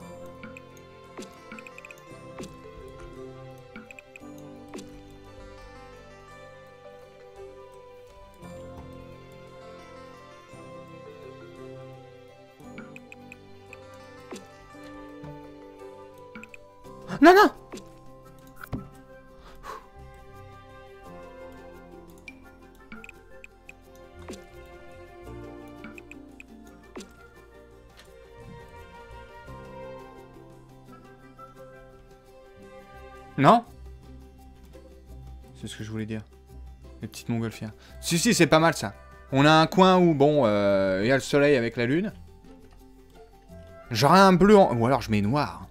Non, non! Non? C'est ce que je voulais dire. Les petites montgolfières. Si, si, c'est pas mal ça. On a un coin où, bon, il y a le soleil avec la lune. J'aurais un bleu en... Ou alors je mets noir.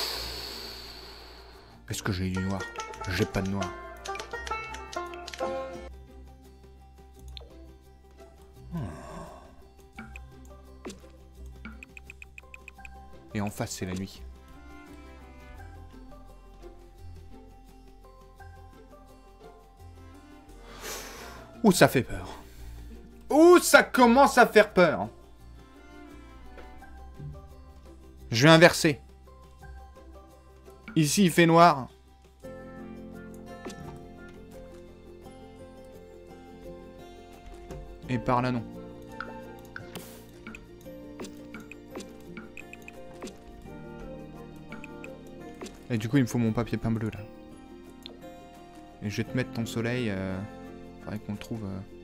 Est-ce que j'ai du noir? J'ai pas de noir. Et en face, c'est la nuit. Ouh, ça fait peur. Ouh, ça commence à faire peur. Je vais inverser. Ici, il fait noir. Et par là, non. Et du coup, il me faut mon papier peint bleu, là. Et je vais te mettre ton soleil... Faudrait qu'on le trouve...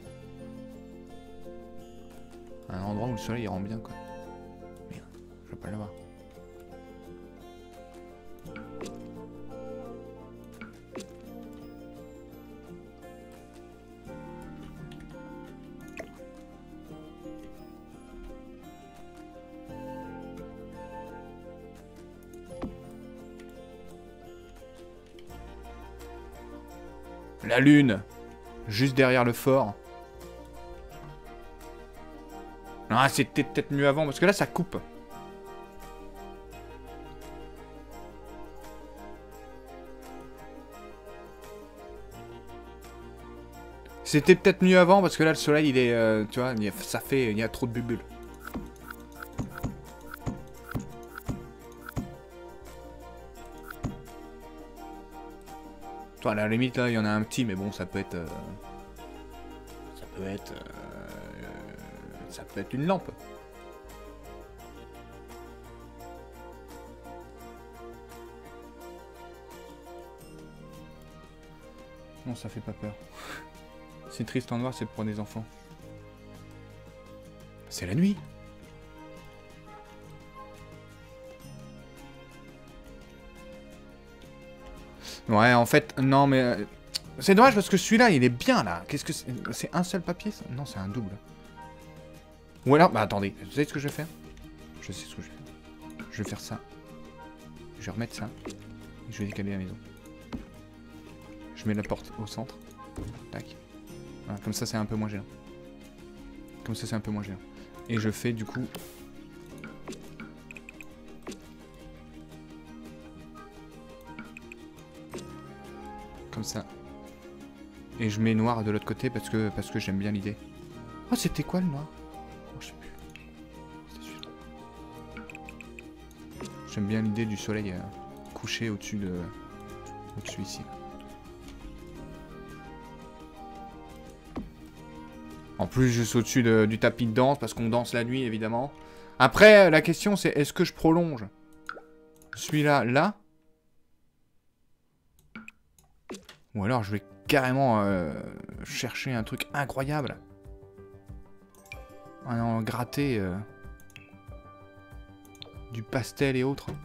à un endroit où le soleil il rend bien, quoi. Merde, je vais pas l'avoir. La lune, juste derrière le fort. Ah, c'était peut-être mieux avant, parce que là, ça coupe. C'était peut-être mieux avant, parce que là, le soleil, il est... tu vois, ça fait... Il y a trop de bulles. Toi, à la limite, là, il y en a un petit, mais bon, ça peut être... ça peut être... ça peut être une lampe. Non, ça fait pas peur. C'est triste en noir, c'est pour des enfants. C'est la nuit. Ouais, en fait, non, mais... c'est dommage parce que celui-là, il est bien, là. Qu'est-ce que c'est? C'est un seul papier, ça? Non, c'est un double. Ou alors... Bah, attendez. Vous savez ce que je vais faire? Je sais ce que je vais faire. Je vais faire ça. Je vais remettre ça. Et je vais décaler la maison. Je mets la porte au centre. Tac. Voilà, comme ça, c'est un peu moins gênant. Comme ça, c'est un peu moins gênant. Et je fais, du coup... comme ça. Et je mets noir de l'autre côté parce que j'aime bien l'idée. Oh, c'était quoi le noir? Oh, je sais plus. C'était celui-là. J'aime bien l'idée du soleil couché au-dessus de... au-dessus ici. En plus, juste au-dessus du tapis de danse, parce qu'on danse la nuit, évidemment. Après, la question, c'est est-ce que je prolonge celui-là, là? Ou alors, je vais carrément chercher un truc incroyable. en gratté du pastel et autres.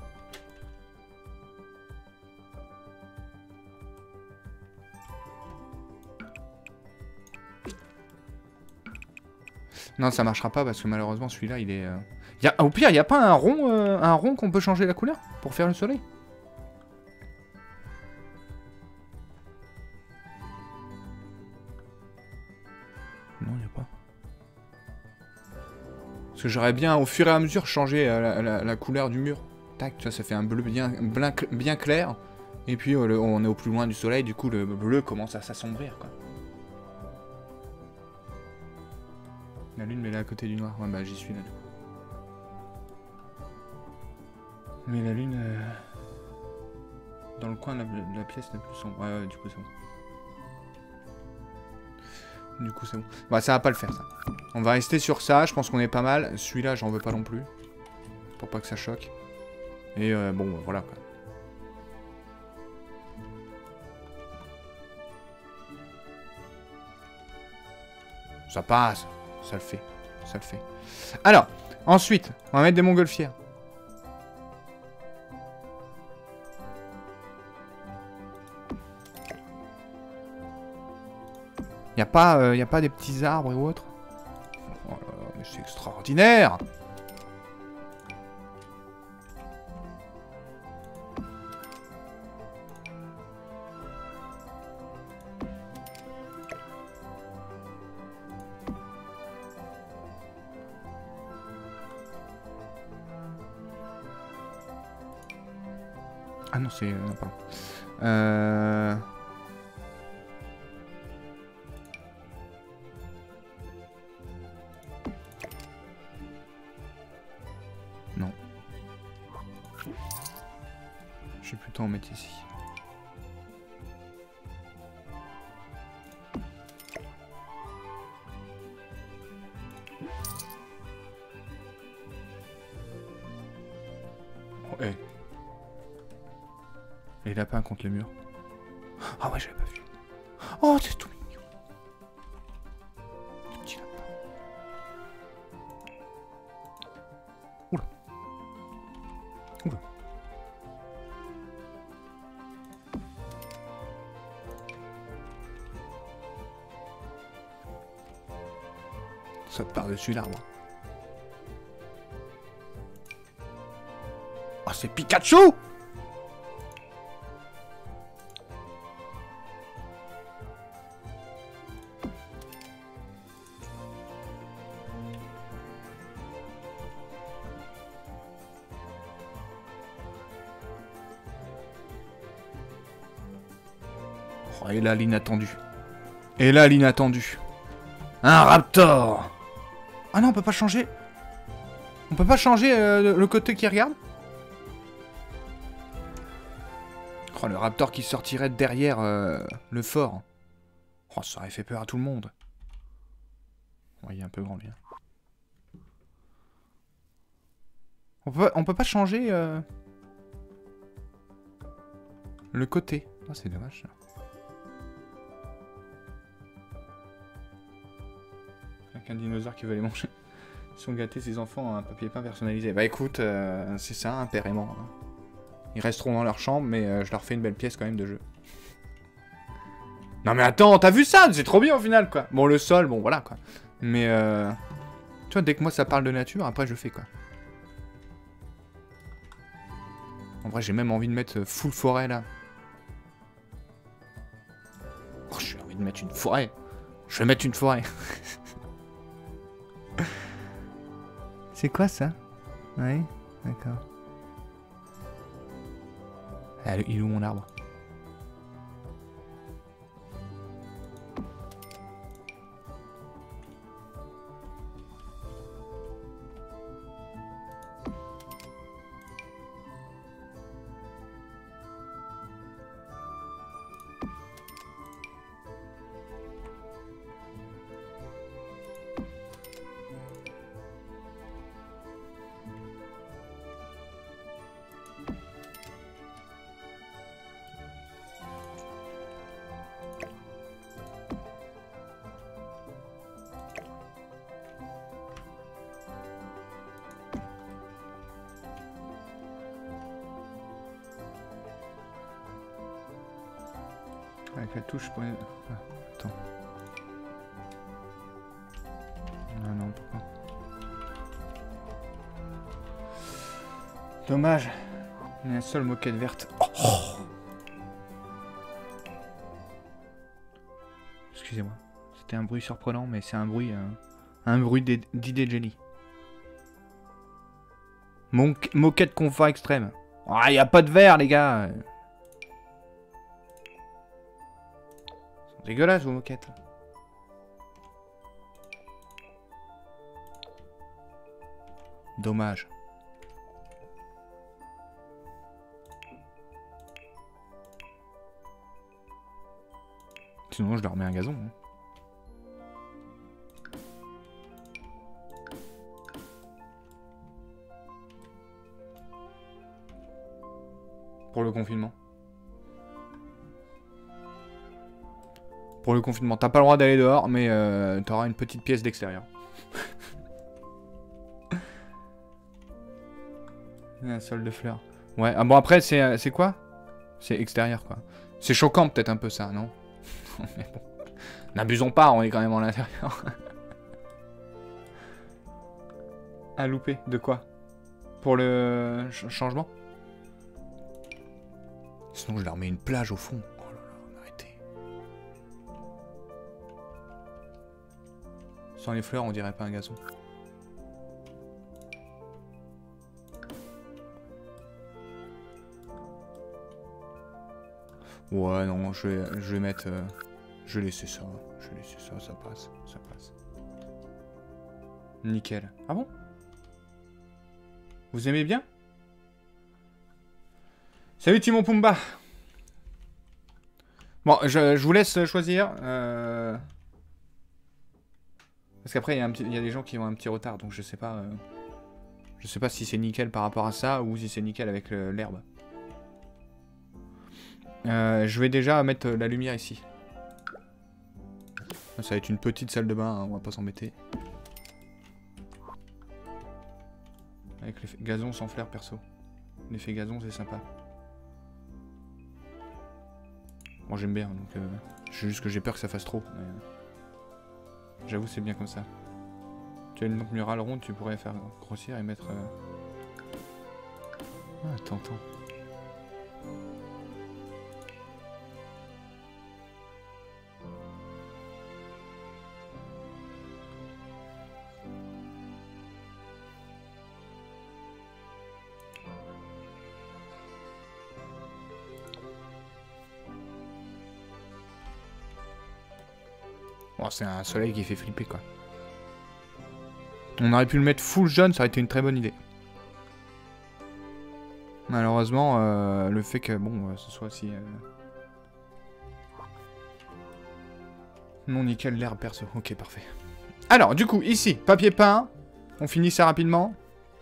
Non, ça marchera pas parce que malheureusement celui-là il est... Au pire, il n'y a pas un rond qu'on peut changer la couleur pour faire le soleil? Non, il n'y a pas. Parce que j'aurais bien, au fur et à mesure, changé la couleur du mur. Tac, tu vois, ça fait un bleu bien clair. Et puis, on est au plus loin du soleil, du coup, le bleu commence à s'assombrir, quoi. La lune, mais là, à côté du noir. Ouais, bah, j'y suis, là, du coup. Mais la lune... dans le coin de la pièce la plus sombre. Ouais, du coup, c'est bon. Du coup, c'est bon. Bah, ça va pas le faire, ça. On va rester sur ça. Je pense qu'on est pas mal. Celui-là, j'en veux pas non plus. Pour pas que ça choque. Et bon, voilà, quoi. Ça passe. Ça le fait. Ça le fait. Alors, ensuite, on va mettre des montgolfières. Y a pas des petits arbres ou autre? Oh là là, mais c'est extraordinaire! Ah non, c'est... non, pardon. Non. Je vais plutôt en mettre ici. Oh, hey. Les lapins contre les murs. Ah ouais, j'avais pas vu. Oh, c'est tout mignon. Le petit lapin. Oula. Oula. Saute par-dessus l'arbre. Oh, c'est Pikachu! Oh, et là, l'inattendu. Et là, l'inattendu. Un Raptor! Ah non, on peut pas changer. On peut pas changer le côté qui regarde? Oh, le Raptor qui sortirait derrière le fort. Oh, ça aurait fait peur à tout le monde. Ouais, il est un peu grand, lui. On peut pas changer le côté. Oh, c'est dommage, ça. Avec un dinosaure qui veut les manger. Ils sont gâtés, ces enfants, un papier peint personnalisé. Bah écoute, c'est ça, un père aimant. Hein. Ils resteront dans leur chambre, mais je leur fais une belle pièce quand même de jeu. Non mais attends, t'as vu ça? C'est trop bien au final, quoi. Bon, le sol, bon, voilà, quoi. Mais, tu vois, dès que moi ça parle de nature, après je fais, quoi. En vrai, j'ai même envie de mettre full forêt, là. Oh, j'ai envie de mettre une forêt. Je vais mettre une forêt. C'est quoi ça? Oui, d'accord. Ah, il est où mon arbre? Avec la touche pour les... Ah, attends. Ah non, pourquoi? Dommage. Il y a une seule moquette verte. Oh. Excusez-moi. C'était un bruit surprenant, mais c'est un bruit d'idée Jelly. Moquette confort extrême. Ah, y a pas de verre, les gars. C'est dégueulasse, vos moquettes. Dommage. Sinon, je leur mets un gazon. Hein. Pour le confinement. Pour le confinement. T'as pas le droit d'aller dehors, mais t'auras une petite pièce d'extérieur. Un sol de fleurs. Ouais, ah bon après c'est quoi? C'est extérieur quoi. C'est choquant peut-être un peu ça, non? Mais bon. N'abusons pas, on est quand même en l'intérieur. À louper, de quoi? Pour le changement? Sinon je leur mets une plage au fond. Oh là là, arrêtez. Sans les fleurs, on dirait pas un gazon. Ouais, non, je vais mettre... je vais laisser ça. Je vais laisser ça, ça passe. Ça passe. Nickel. Ah bon? Vous aimez bien? Salut Timon Pumba. Bon, je vous laisse choisir. Parce qu'après, il y a des gens qui ont un petit retard, donc je sais pas... je sais pas si c'est nickel par rapport à ça, ou si c'est nickel avec l'herbe. Je vais déjà mettre la lumière ici. Ça va être une petite salle de bain, hein, on va pas s'embêter. Avec l'effet gazon sans flair perso. L'effet gazon c'est sympa. Moi j'aime bien, donc juste que j'ai peur que ça fasse trop. J'avoue c'est bien comme ça. Tu as une lampe murale ronde, tu pourrais faire grossir et mettre... Ah, attends. Bon, c'est un soleil qui fait flipper, quoi. On aurait pu le mettre full jaune, ça aurait été une très bonne idée. Malheureusement, le fait que, bon, ce soit aussi... Non, nickel, l'herbe perso. Ok, parfait. Alors, du coup, ici, papier peint. On finit ça rapidement.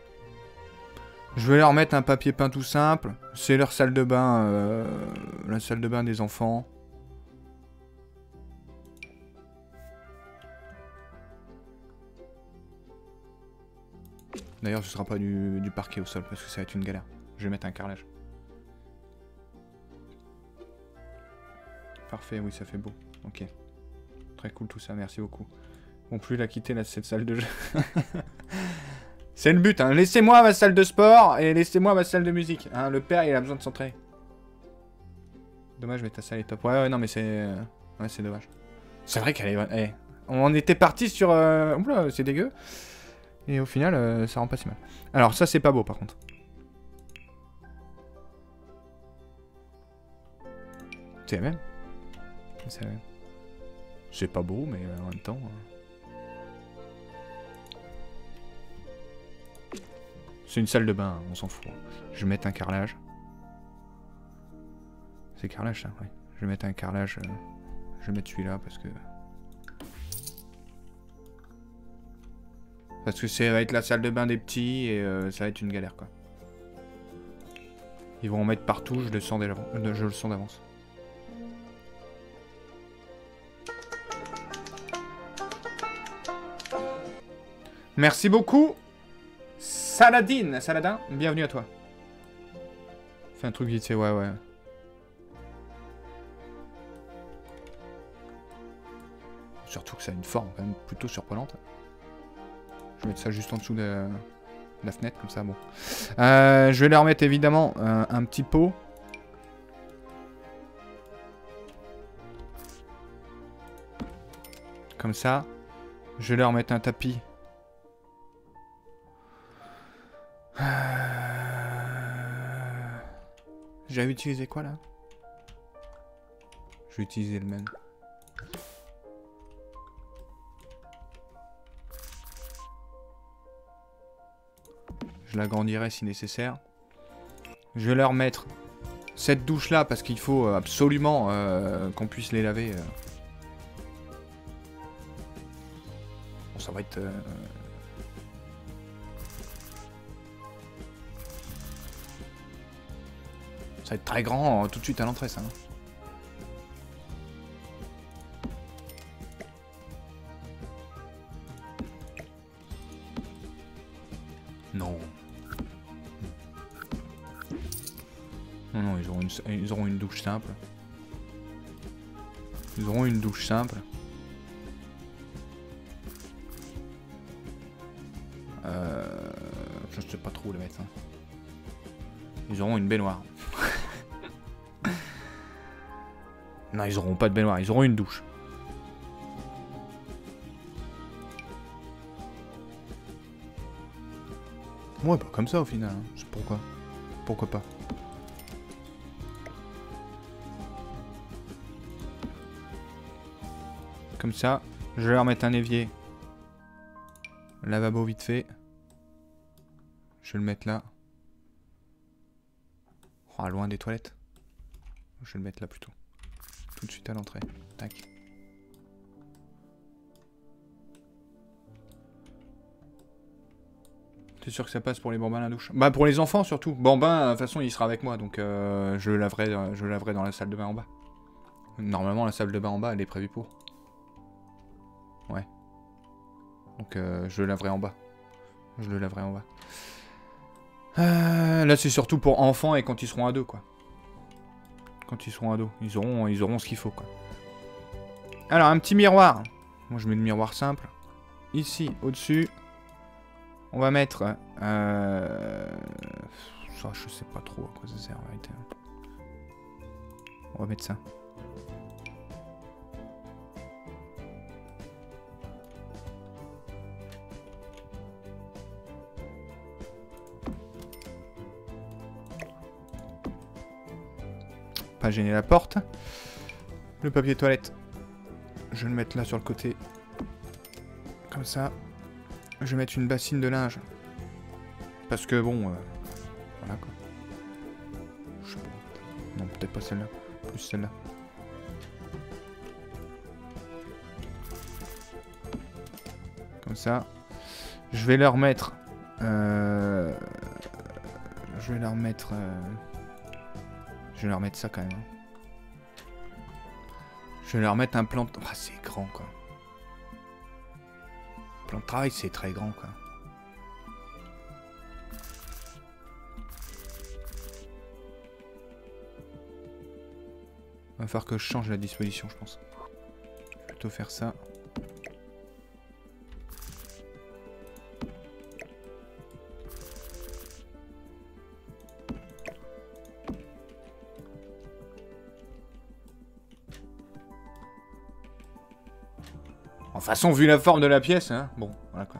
Je vais leur mettre un papier peint tout simple. C'est leur salle de bain, la salle de bain des enfants. D'ailleurs, ce sera pas du parquet au sol, parce que ça va être une galère. Je vais mettre un carrelage. Parfait, oui, ça fait beau. Ok. Très cool tout ça, merci beaucoup. Bon, plus la quitter, là, cette salle de jeu. C'est le but, hein. Laissez-moi ma salle de sport et laissez-moi ma salle de musique. Hein. Le père, il a besoin de s'entraîner. Dommage, mais ta salle est top. Ouais, non, mais c'est... Ouais, c'est dommage. C'est vrai qu'elle est... Eh, on était parti sur... Oula, c'est dégueu. Et au final, ça rend pas si mal. Alors, ça, c'est pas beau, par contre. C'est la même. C'est la même. C'est pas beau, mais en même temps... C'est une salle de bain, on s'en fout. Je vais mettre un carrelage. C'est carrelage, ça, ouais. Je vais mettre un carrelage... Je vais mettre celui-là, parce que... Parce que ça va être la salle de bain des petits et ça va être une galère quoi. Ils vont en mettre partout, je le sens d'avance. Merci beaucoup Saladin, bienvenue à toi. Fais un truc vite fait, ouais. Surtout que ça a une forme quand même plutôt surprenante. Je vais mettre ça juste en dessous de la fenêtre, comme ça, bon. Je vais leur mettre évidemment un petit pot. Comme ça. Je vais leur mettre un tapis. J'avais utilisé quoi là? Je vais utiliser le même. Je l'agrandirai si nécessaire. Je vais leur mettre cette douche là parce qu'il faut absolument qu'on puisse les laver. Bon, ça va être... Ça va être très grand tout de suite à l'entrée, ça. Hein. Non. Non, non, ils auront une douche simple. Ils auront une douche simple. Je sais pas trop où le mettre. Hein. Ils auront une baignoire. Non, ils auront pas de baignoire, ils auront une douche. Ouais, bah comme ça au final. Hein. C'est pourquoi. Pourquoi pas. Comme ça, je vais leur mettre un évier. Lavabo vite fait. Je vais le mettre là. Oh, loin des toilettes. Je vais le mettre là plutôt. Tout de suite à l'entrée. Tac. T'es sûr que ça passe pour les bambins à la douche? Bah pour les enfants surtout. Bambin, de toute façon il sera avec moi, donc je le laverai dans la salle de bain en bas. Normalement la salle de bain en bas elle est prévue pour. Ouais. Donc je le laverai en bas. Je le laverai en bas. Là c'est surtout pour enfants et quand ils seront ados quoi. Quand ils seront ados, ils auront ce qu'il faut quoi. Alors un petit miroir. Moi je mets le miroir simple. Ici, au-dessus. On va mettre... ça, je sais pas trop à quoi ça sert en réalité. On va mettre ça. Pas gêner la porte. Le papier toilette. Je vais le mettre là sur le côté. Comme ça. Je vais mettre une bassine de linge. Parce que bon... voilà quoi. Je sais pas. Non, peut-être pas celle-là. Plus celle-là. Comme ça. Je vais leur mettre... Je vais leur mettre... Je vais leur mettre ça quand même. Je vais leur mettre un plan de... Ah, c'est grand quoi. Plan de travail, c'est très grand, quoi. Va falloir que je change la disposition, je pense. Je vais plutôt faire ça. De toute façon, vu la forme de la pièce, hein, bon, voilà quoi.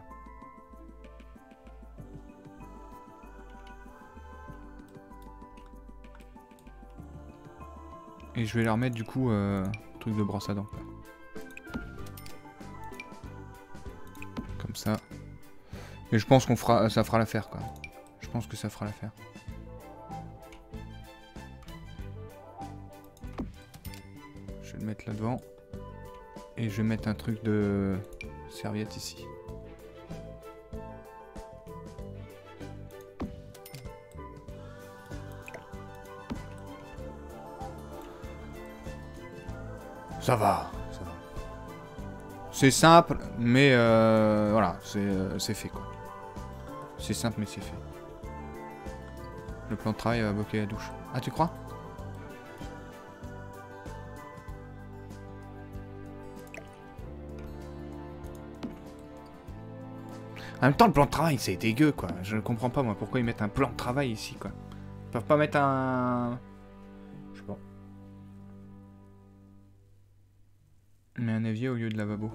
Et je vais leur mettre du coup truc de brosse à dents. Quoi. Comme ça. Et je pense qu'on fera, ça fera l'affaire quoi. Je pense que ça fera l'affaire. Je vais le mettre là devant. Et je vais mettre un truc de serviette ici. Ça va, ça va. C'est simple, mais voilà, c'est fait quoi. C'est simple, mais c'est fait. Le plan de travail va bloquer la douche. Ah, tu crois ? En même temps, le plan de travail, c'est dégueu, quoi. Je ne comprends pas, moi, pourquoi ils mettent un plan de travail ici, quoi. Ils peuvent pas mettre un... Je sais pas. Mais un évier au lieu de lavabo.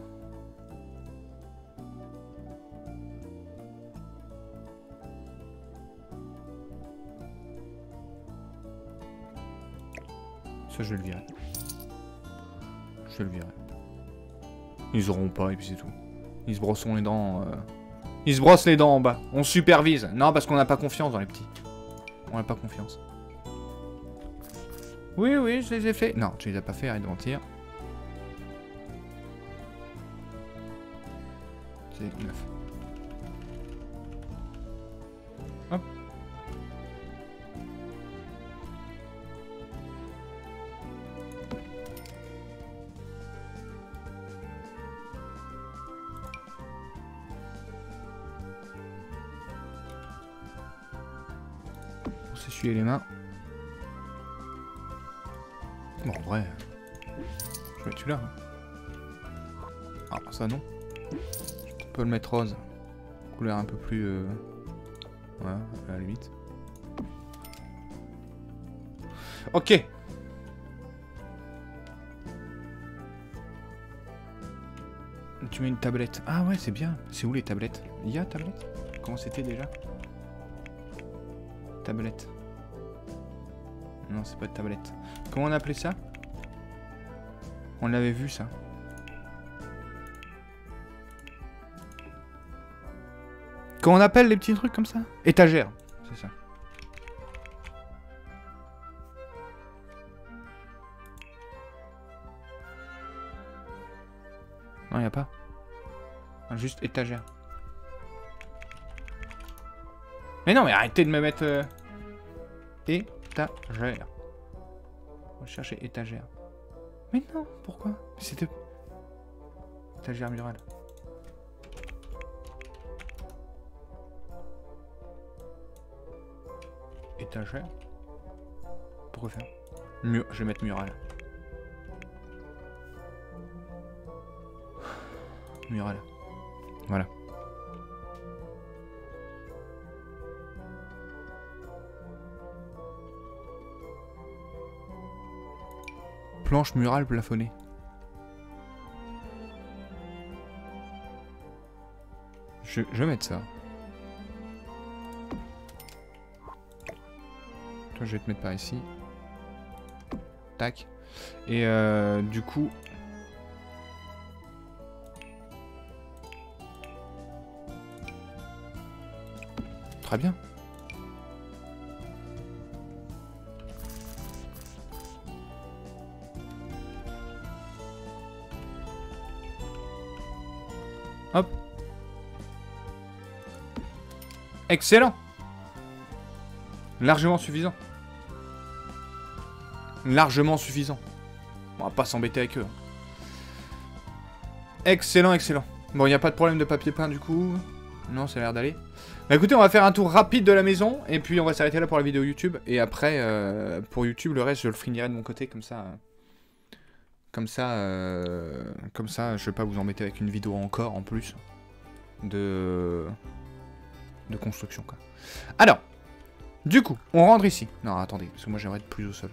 Ça, je vais le virer. Je vais le virer. Ils auront pas, et puis c'est tout. Ils se brosseront les dents... Ils se brossent les dents en bas. On supervise. Non, parce qu'on n'a pas confiance dans les petits. On n'a pas confiance. Oui, oui, je les ai fait. Non, tu les as pas fait, arrête de mentir. C'est 9. Hop. On s'essuyer les mains. Bon, en vrai, je vais mettre celui-là. Ah, ça non. Je peux le mettre rose. Couleur un peu plus... Ouais, à la limite. Ok. Tu mets une tablette. Ah ouais, c'est bien. C'est où les tablettes? Il y a tablette? Comment c'était déjà? Tablette. Non, c'est pas de tablette. Comment on appelait ça? On l'avait vu, ça. Comment on appelle les petits trucs comme ça? Étagère, c'est ça. Non, y a pas. Juste étagère. Mais non, mais arrêtez de me mettre... Étagère. On va chercher étagère. Mais non, pourquoi? C'était... Étagère murale. Étagère. Pourquoi faire? Je vais mettre murale. Murale. Voilà. Planche murale plafonnée. Je vais mettre ça. Toi, je vais te mettre par ici. Tac. Et du coup... Très bien. Hop. Excellent. Largement suffisant. Largement suffisant. On va pas s'embêter avec eux. Excellent, excellent. Bon, il n'y a pas de problème de papier peint du coup. Non, ça a l'air d'aller. Bah écoutez, on va faire un tour rapide de la maison. Et puis on va s'arrêter là pour la vidéo YouTube. Et après, pour YouTube, le reste, je le finirai de mon côté comme ça. Comme ça, je vais pas vous embêter avec une vidéo encore en plus de construction, quoi. Alors, du coup, on rentre ici. Non, attendez, parce que moi j'aimerais être plus au sol.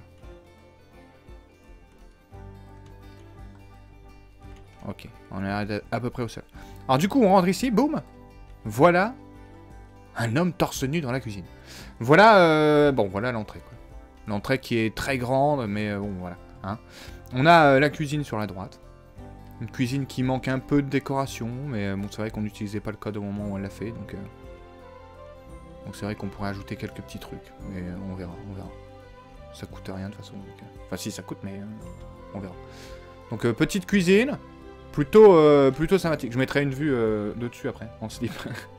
Ok, on est à peu près au sol. Alors du coup, on rentre ici, boum. Voilà un homme torse nu dans la cuisine. Voilà, bon, voilà l'entrée, quoi. L'entrée qui est très grande, mais bon, voilà. Hein. On a la cuisine sur la droite. Une cuisine qui manque un peu de décoration, mais bon, c'est vrai qu'on n'utilisait pas le code au moment où on l'a fait, donc c'est vrai qu'on pourrait ajouter quelques petits trucs, mais on verra, on verra. Ça coûte rien de toute façon. Donc, enfin si, ça coûte, mais on verra. Donc petite cuisine, plutôt sympathique. Je mettrai une vue de dessus après, en slip.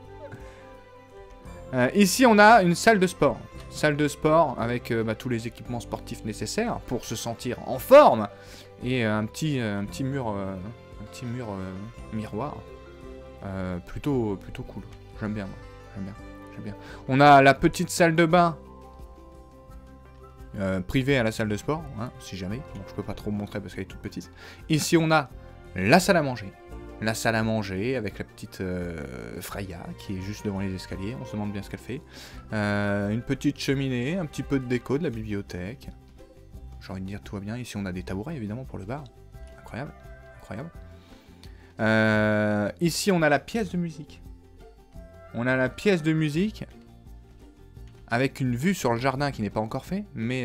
Ici, on a une salle de sport. Salle de sport avec tous les équipements sportifs nécessaires pour se sentir en forme. Et un petit mur, miroir. Plutôt cool. J'aime bien, moi. J'aime bien. On a la petite salle de bain privée à la salle de sport, hein, si jamais. Donc je peux pas trop vous montrer parce qu'elle est toute petite. Ici, on a la salle à manger. La salle à manger avec la petite Freya qui est juste devant les escaliers. On se demande bien ce qu'elle fait. Une petite cheminée, un petit peu de déco de la bibliothèque. J'ai envie de dire tout va bien. Ici on a des tabourets évidemment pour le bar. Incroyable, incroyable. Ici on a la pièce de musique. On a la pièce de musique avec une vue sur le jardin qui n'est pas encore fait, mais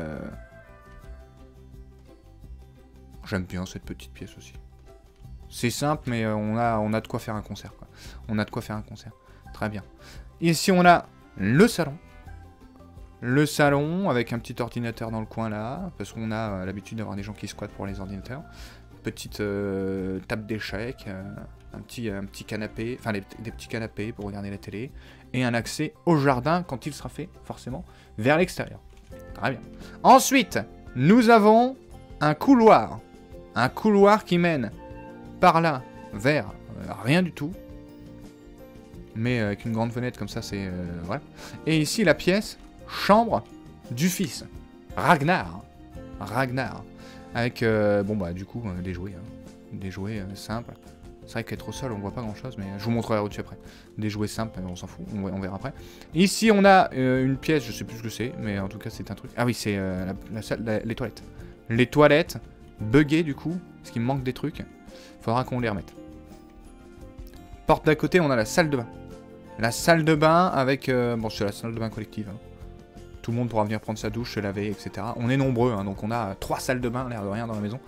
j'aime bien cette petite pièce aussi. C'est simple, mais on a de quoi faire un concert, quoi. On a de quoi faire un concert. Très bien. Ici, on a le salon. Le salon, avec un petit ordinateur dans le coin, là. Parce qu'on a l'habitude d'avoir des gens qui squattent pour les ordinateurs. Petite table d'échecs. Un petit canapé. Enfin, des petits canapés pour regarder la télé. Et un accès au jardin, quand il sera fait, forcément, vers l'extérieur. Très bien. Ensuite, nous avons un couloir. Un couloir qui mène par là, vers rien du tout. Mais avec une grande fenêtre comme ça, c'est... voilà. Et ici, la pièce, chambre du fils. Ragnar. Ragnar. Avec, bon bah, du coup, des jouets. Hein. Des jouets simples. C'est vrai qu'être au sol, on voit pas grand-chose, mais je vous montrerai au-dessus après. Des jouets simples, on s'en fout, on verra après. Ici, on a une pièce, je sais plus ce que c'est, mais en tout cas, c'est un truc... Ah oui, c'est la salle, les toilettes. Les toilettes, buggées, du coup, parce qu'il me manque des trucs. Faudra qu'on les remette. Porte d'à côté, on a la salle de bain. La salle de bain avec... bon, c'est la salle de bain collective. Hein. Tout le monde pourra venir prendre sa douche, se laver, etc. On est nombreux, hein, donc on a 3 salles de bain, l'air de rien, dans la maison.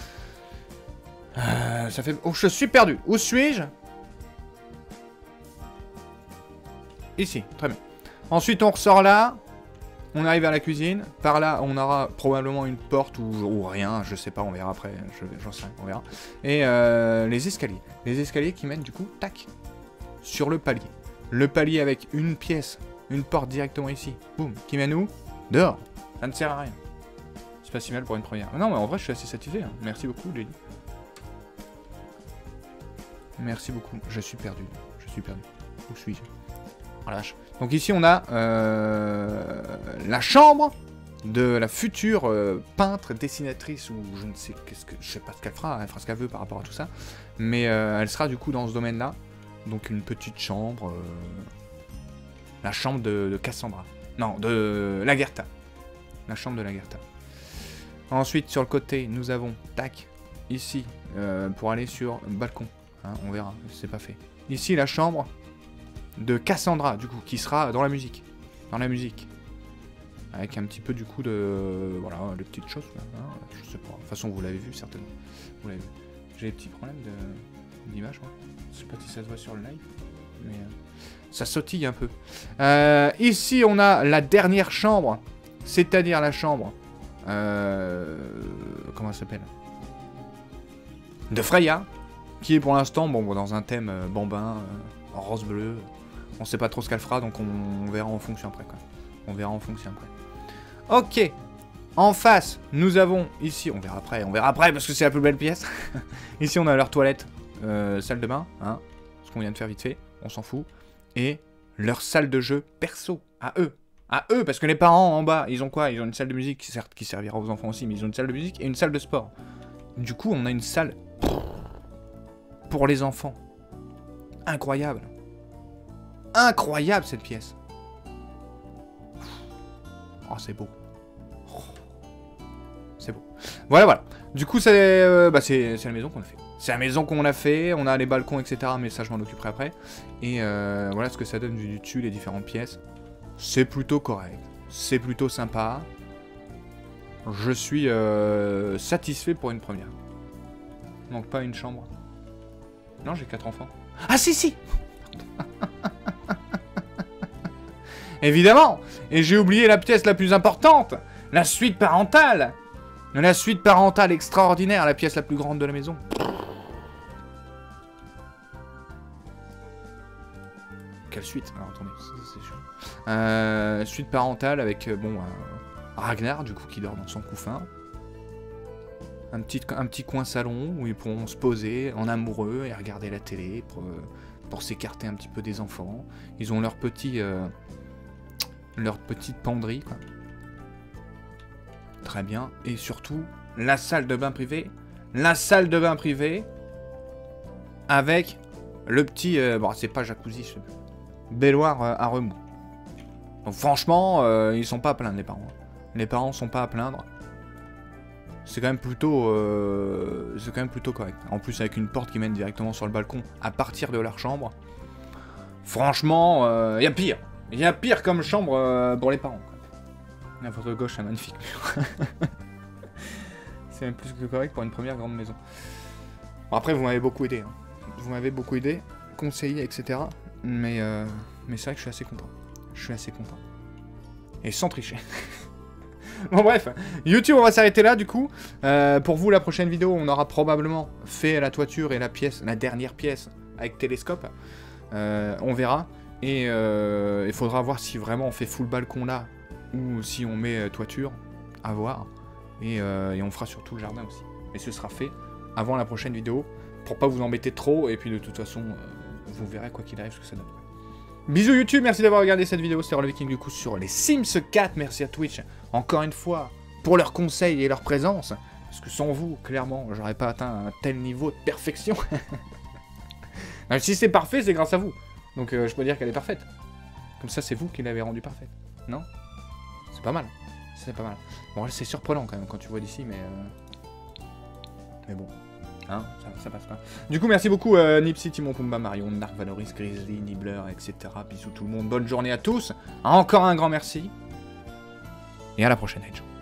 Ça fait... Oh, je suis perdu. Où suis-je? Ici, très bien. Ensuite, on ressort là. On arrive à la cuisine. Par là, on aura probablement une porte ou rien. Je sais pas, on verra après. J'en sais rien, on verra. Et les escaliers. Les escaliers qui mènent du coup, tac, sur le palier. Le palier avec une pièce, une porte directement ici. Boum, qui mène où? Dehors. Ça ne sert à rien. C'est pas si mal pour une première. Non, mais en vrai, je suis assez satisfait. Hein. Merci beaucoup, Lily. Merci beaucoup. Je suis perdu. Je suis perdu. Où suis-je? Oh la vache. Donc ici on a la chambre de la future peintre, dessinatrice ou je ne sais je sais pas ce qu'elle fera ce qu'elle veut par rapport à tout ça, mais elle sera du coup dans ce domaine-là. Donc une petite chambre, la chambre de Cassandra, non de Lagertha, la chambre de Lagertha. Ensuite sur le côté nous avons tac ici pour aller sur le balcon, hein, on verra, c'est pas fait. Ici la chambre de Cassandra, du coup, qui sera dans la musique. Dans la musique. Avec un petit peu, du coup, de... Voilà, des petites choses, hein, je sais pas. De toute façon, vous l'avez vu, certainement. Vous l'avez vu. J'ai des petits problèmes d'image, moi. Je sais pas si ça se voit sur le live, mais... ça sautille un peu. Ici, on a la dernière chambre. C'est-à-dire la chambre... comment elle s'appelle? De Freya. Qui est pour l'instant, bon, dans un thème bambin, en rose-bleu. On sait pas trop ce qu'elle fera, donc on verra en fonction après, quoi. On verra en fonction après. Ok. En face, nous avons ici... On verra après, parce que c'est la plus belle pièce. Ici, on a leur toilette, salle de bain, hein. Ce qu'on vient de faire vite fait, on s'en fout. Et leur salle de jeu perso, à eux. À eux, parce que les parents, en bas, ils ont quoi? Ils ont une salle de musique, certes, qui servira aux enfants aussi, mais ils ont une salle de musique et une salle de sport. Du coup, on a une salle... pour les enfants. Incroyable. Incroyable cette pièce. Oh, c'est beau. Oh. C'est beau. Voilà, voilà. Du coup, c'est la maison qu'on a fait. C'est la maison qu'on a fait. On a les balcons, etc. Mais ça, je m'en occuperai après. Et voilà ce que ça donne du dessus, les différentes pièces. C'est plutôt correct. C'est plutôt sympa. Je suis satisfait pour une première. Donc pas une chambre. Non, j'ai 4 enfants. Ah si, si. Évidemment. Et j'ai oublié la pièce la plus importante. La suite parentale. La suite parentale extraordinaire. La pièce la plus grande de la maison. Quelle suite? Alors attendez, c'est chaud. Suite parentale avec, bon, Ragnar, du coup, qui dort dans son couffin. Un petit coin salon où ils pourront se poser en amoureux et regarder la télé pour s'écarter un petit peu des enfants. Ils ont leur petite penderie, quoi. Très bien. Et surtout, la salle de bain privée. La salle de bain privée avec le petit... bon, c'est pas jacuzzi, c'est baignoire à remous. Donc franchement, ils sont pas à plaindre, les parents. Les parents sont pas à plaindre. C'est quand même plutôt correct. En plus, avec une porte qui mène directement sur le balcon à partir de leur chambre. Franchement, y a pire. Y a pire comme chambre pour les parents. La photo de gauche, c'est magnifique. C'est même plus que correct pour une première grande maison. Bon, après, vous m'avez beaucoup aidé. Hein. Vous m'avez beaucoup aidé, conseillé, etc. Mais c'est vrai que je suis assez content. Je suis assez content. Et sans tricher. Bon bref, YouTube on va s'arrêter là du coup. Pour vous la prochaine vidéo on aura probablement fait la toiture et la pièce, la dernière pièce avec télescope. On verra. Et il faudra voir si vraiment on fait full balcon là ou si on met toiture. À voir. Et on fera surtout le jardin aussi. Et ce sera fait avant la prochaine vidéo pour pas vous embêter trop. Et puis de toute façon vous verrez quoi qu'il arrive ce que ça donne. Bisous YouTube, merci d'avoir regardé cette vidéo, c'était Rollviking du coup sur les Sims 4, merci à Twitch, encore une fois, pour leurs conseils et leur présence, parce que sans vous, clairement, j'aurais pas atteint un tel niveau de perfection. Si c'est parfait, c'est grâce à vous, donc je peux dire qu'elle est parfaite. Comme ça, c'est vous qui l'avez rendue parfaite, non? C'est pas mal, c'est pas mal. Bon, c'est surprenant quand même quand tu vois d'ici, mais bon... Hein, ça passe pas. Du coup, merci beaucoup Nipsey, Timon, Pumba, Marion, Narc, Valoris, Grizzly, Nibbler, etc. Bisous tout le monde, bonne journée à tous. Encore un grand merci. Et à la prochaine, Edge.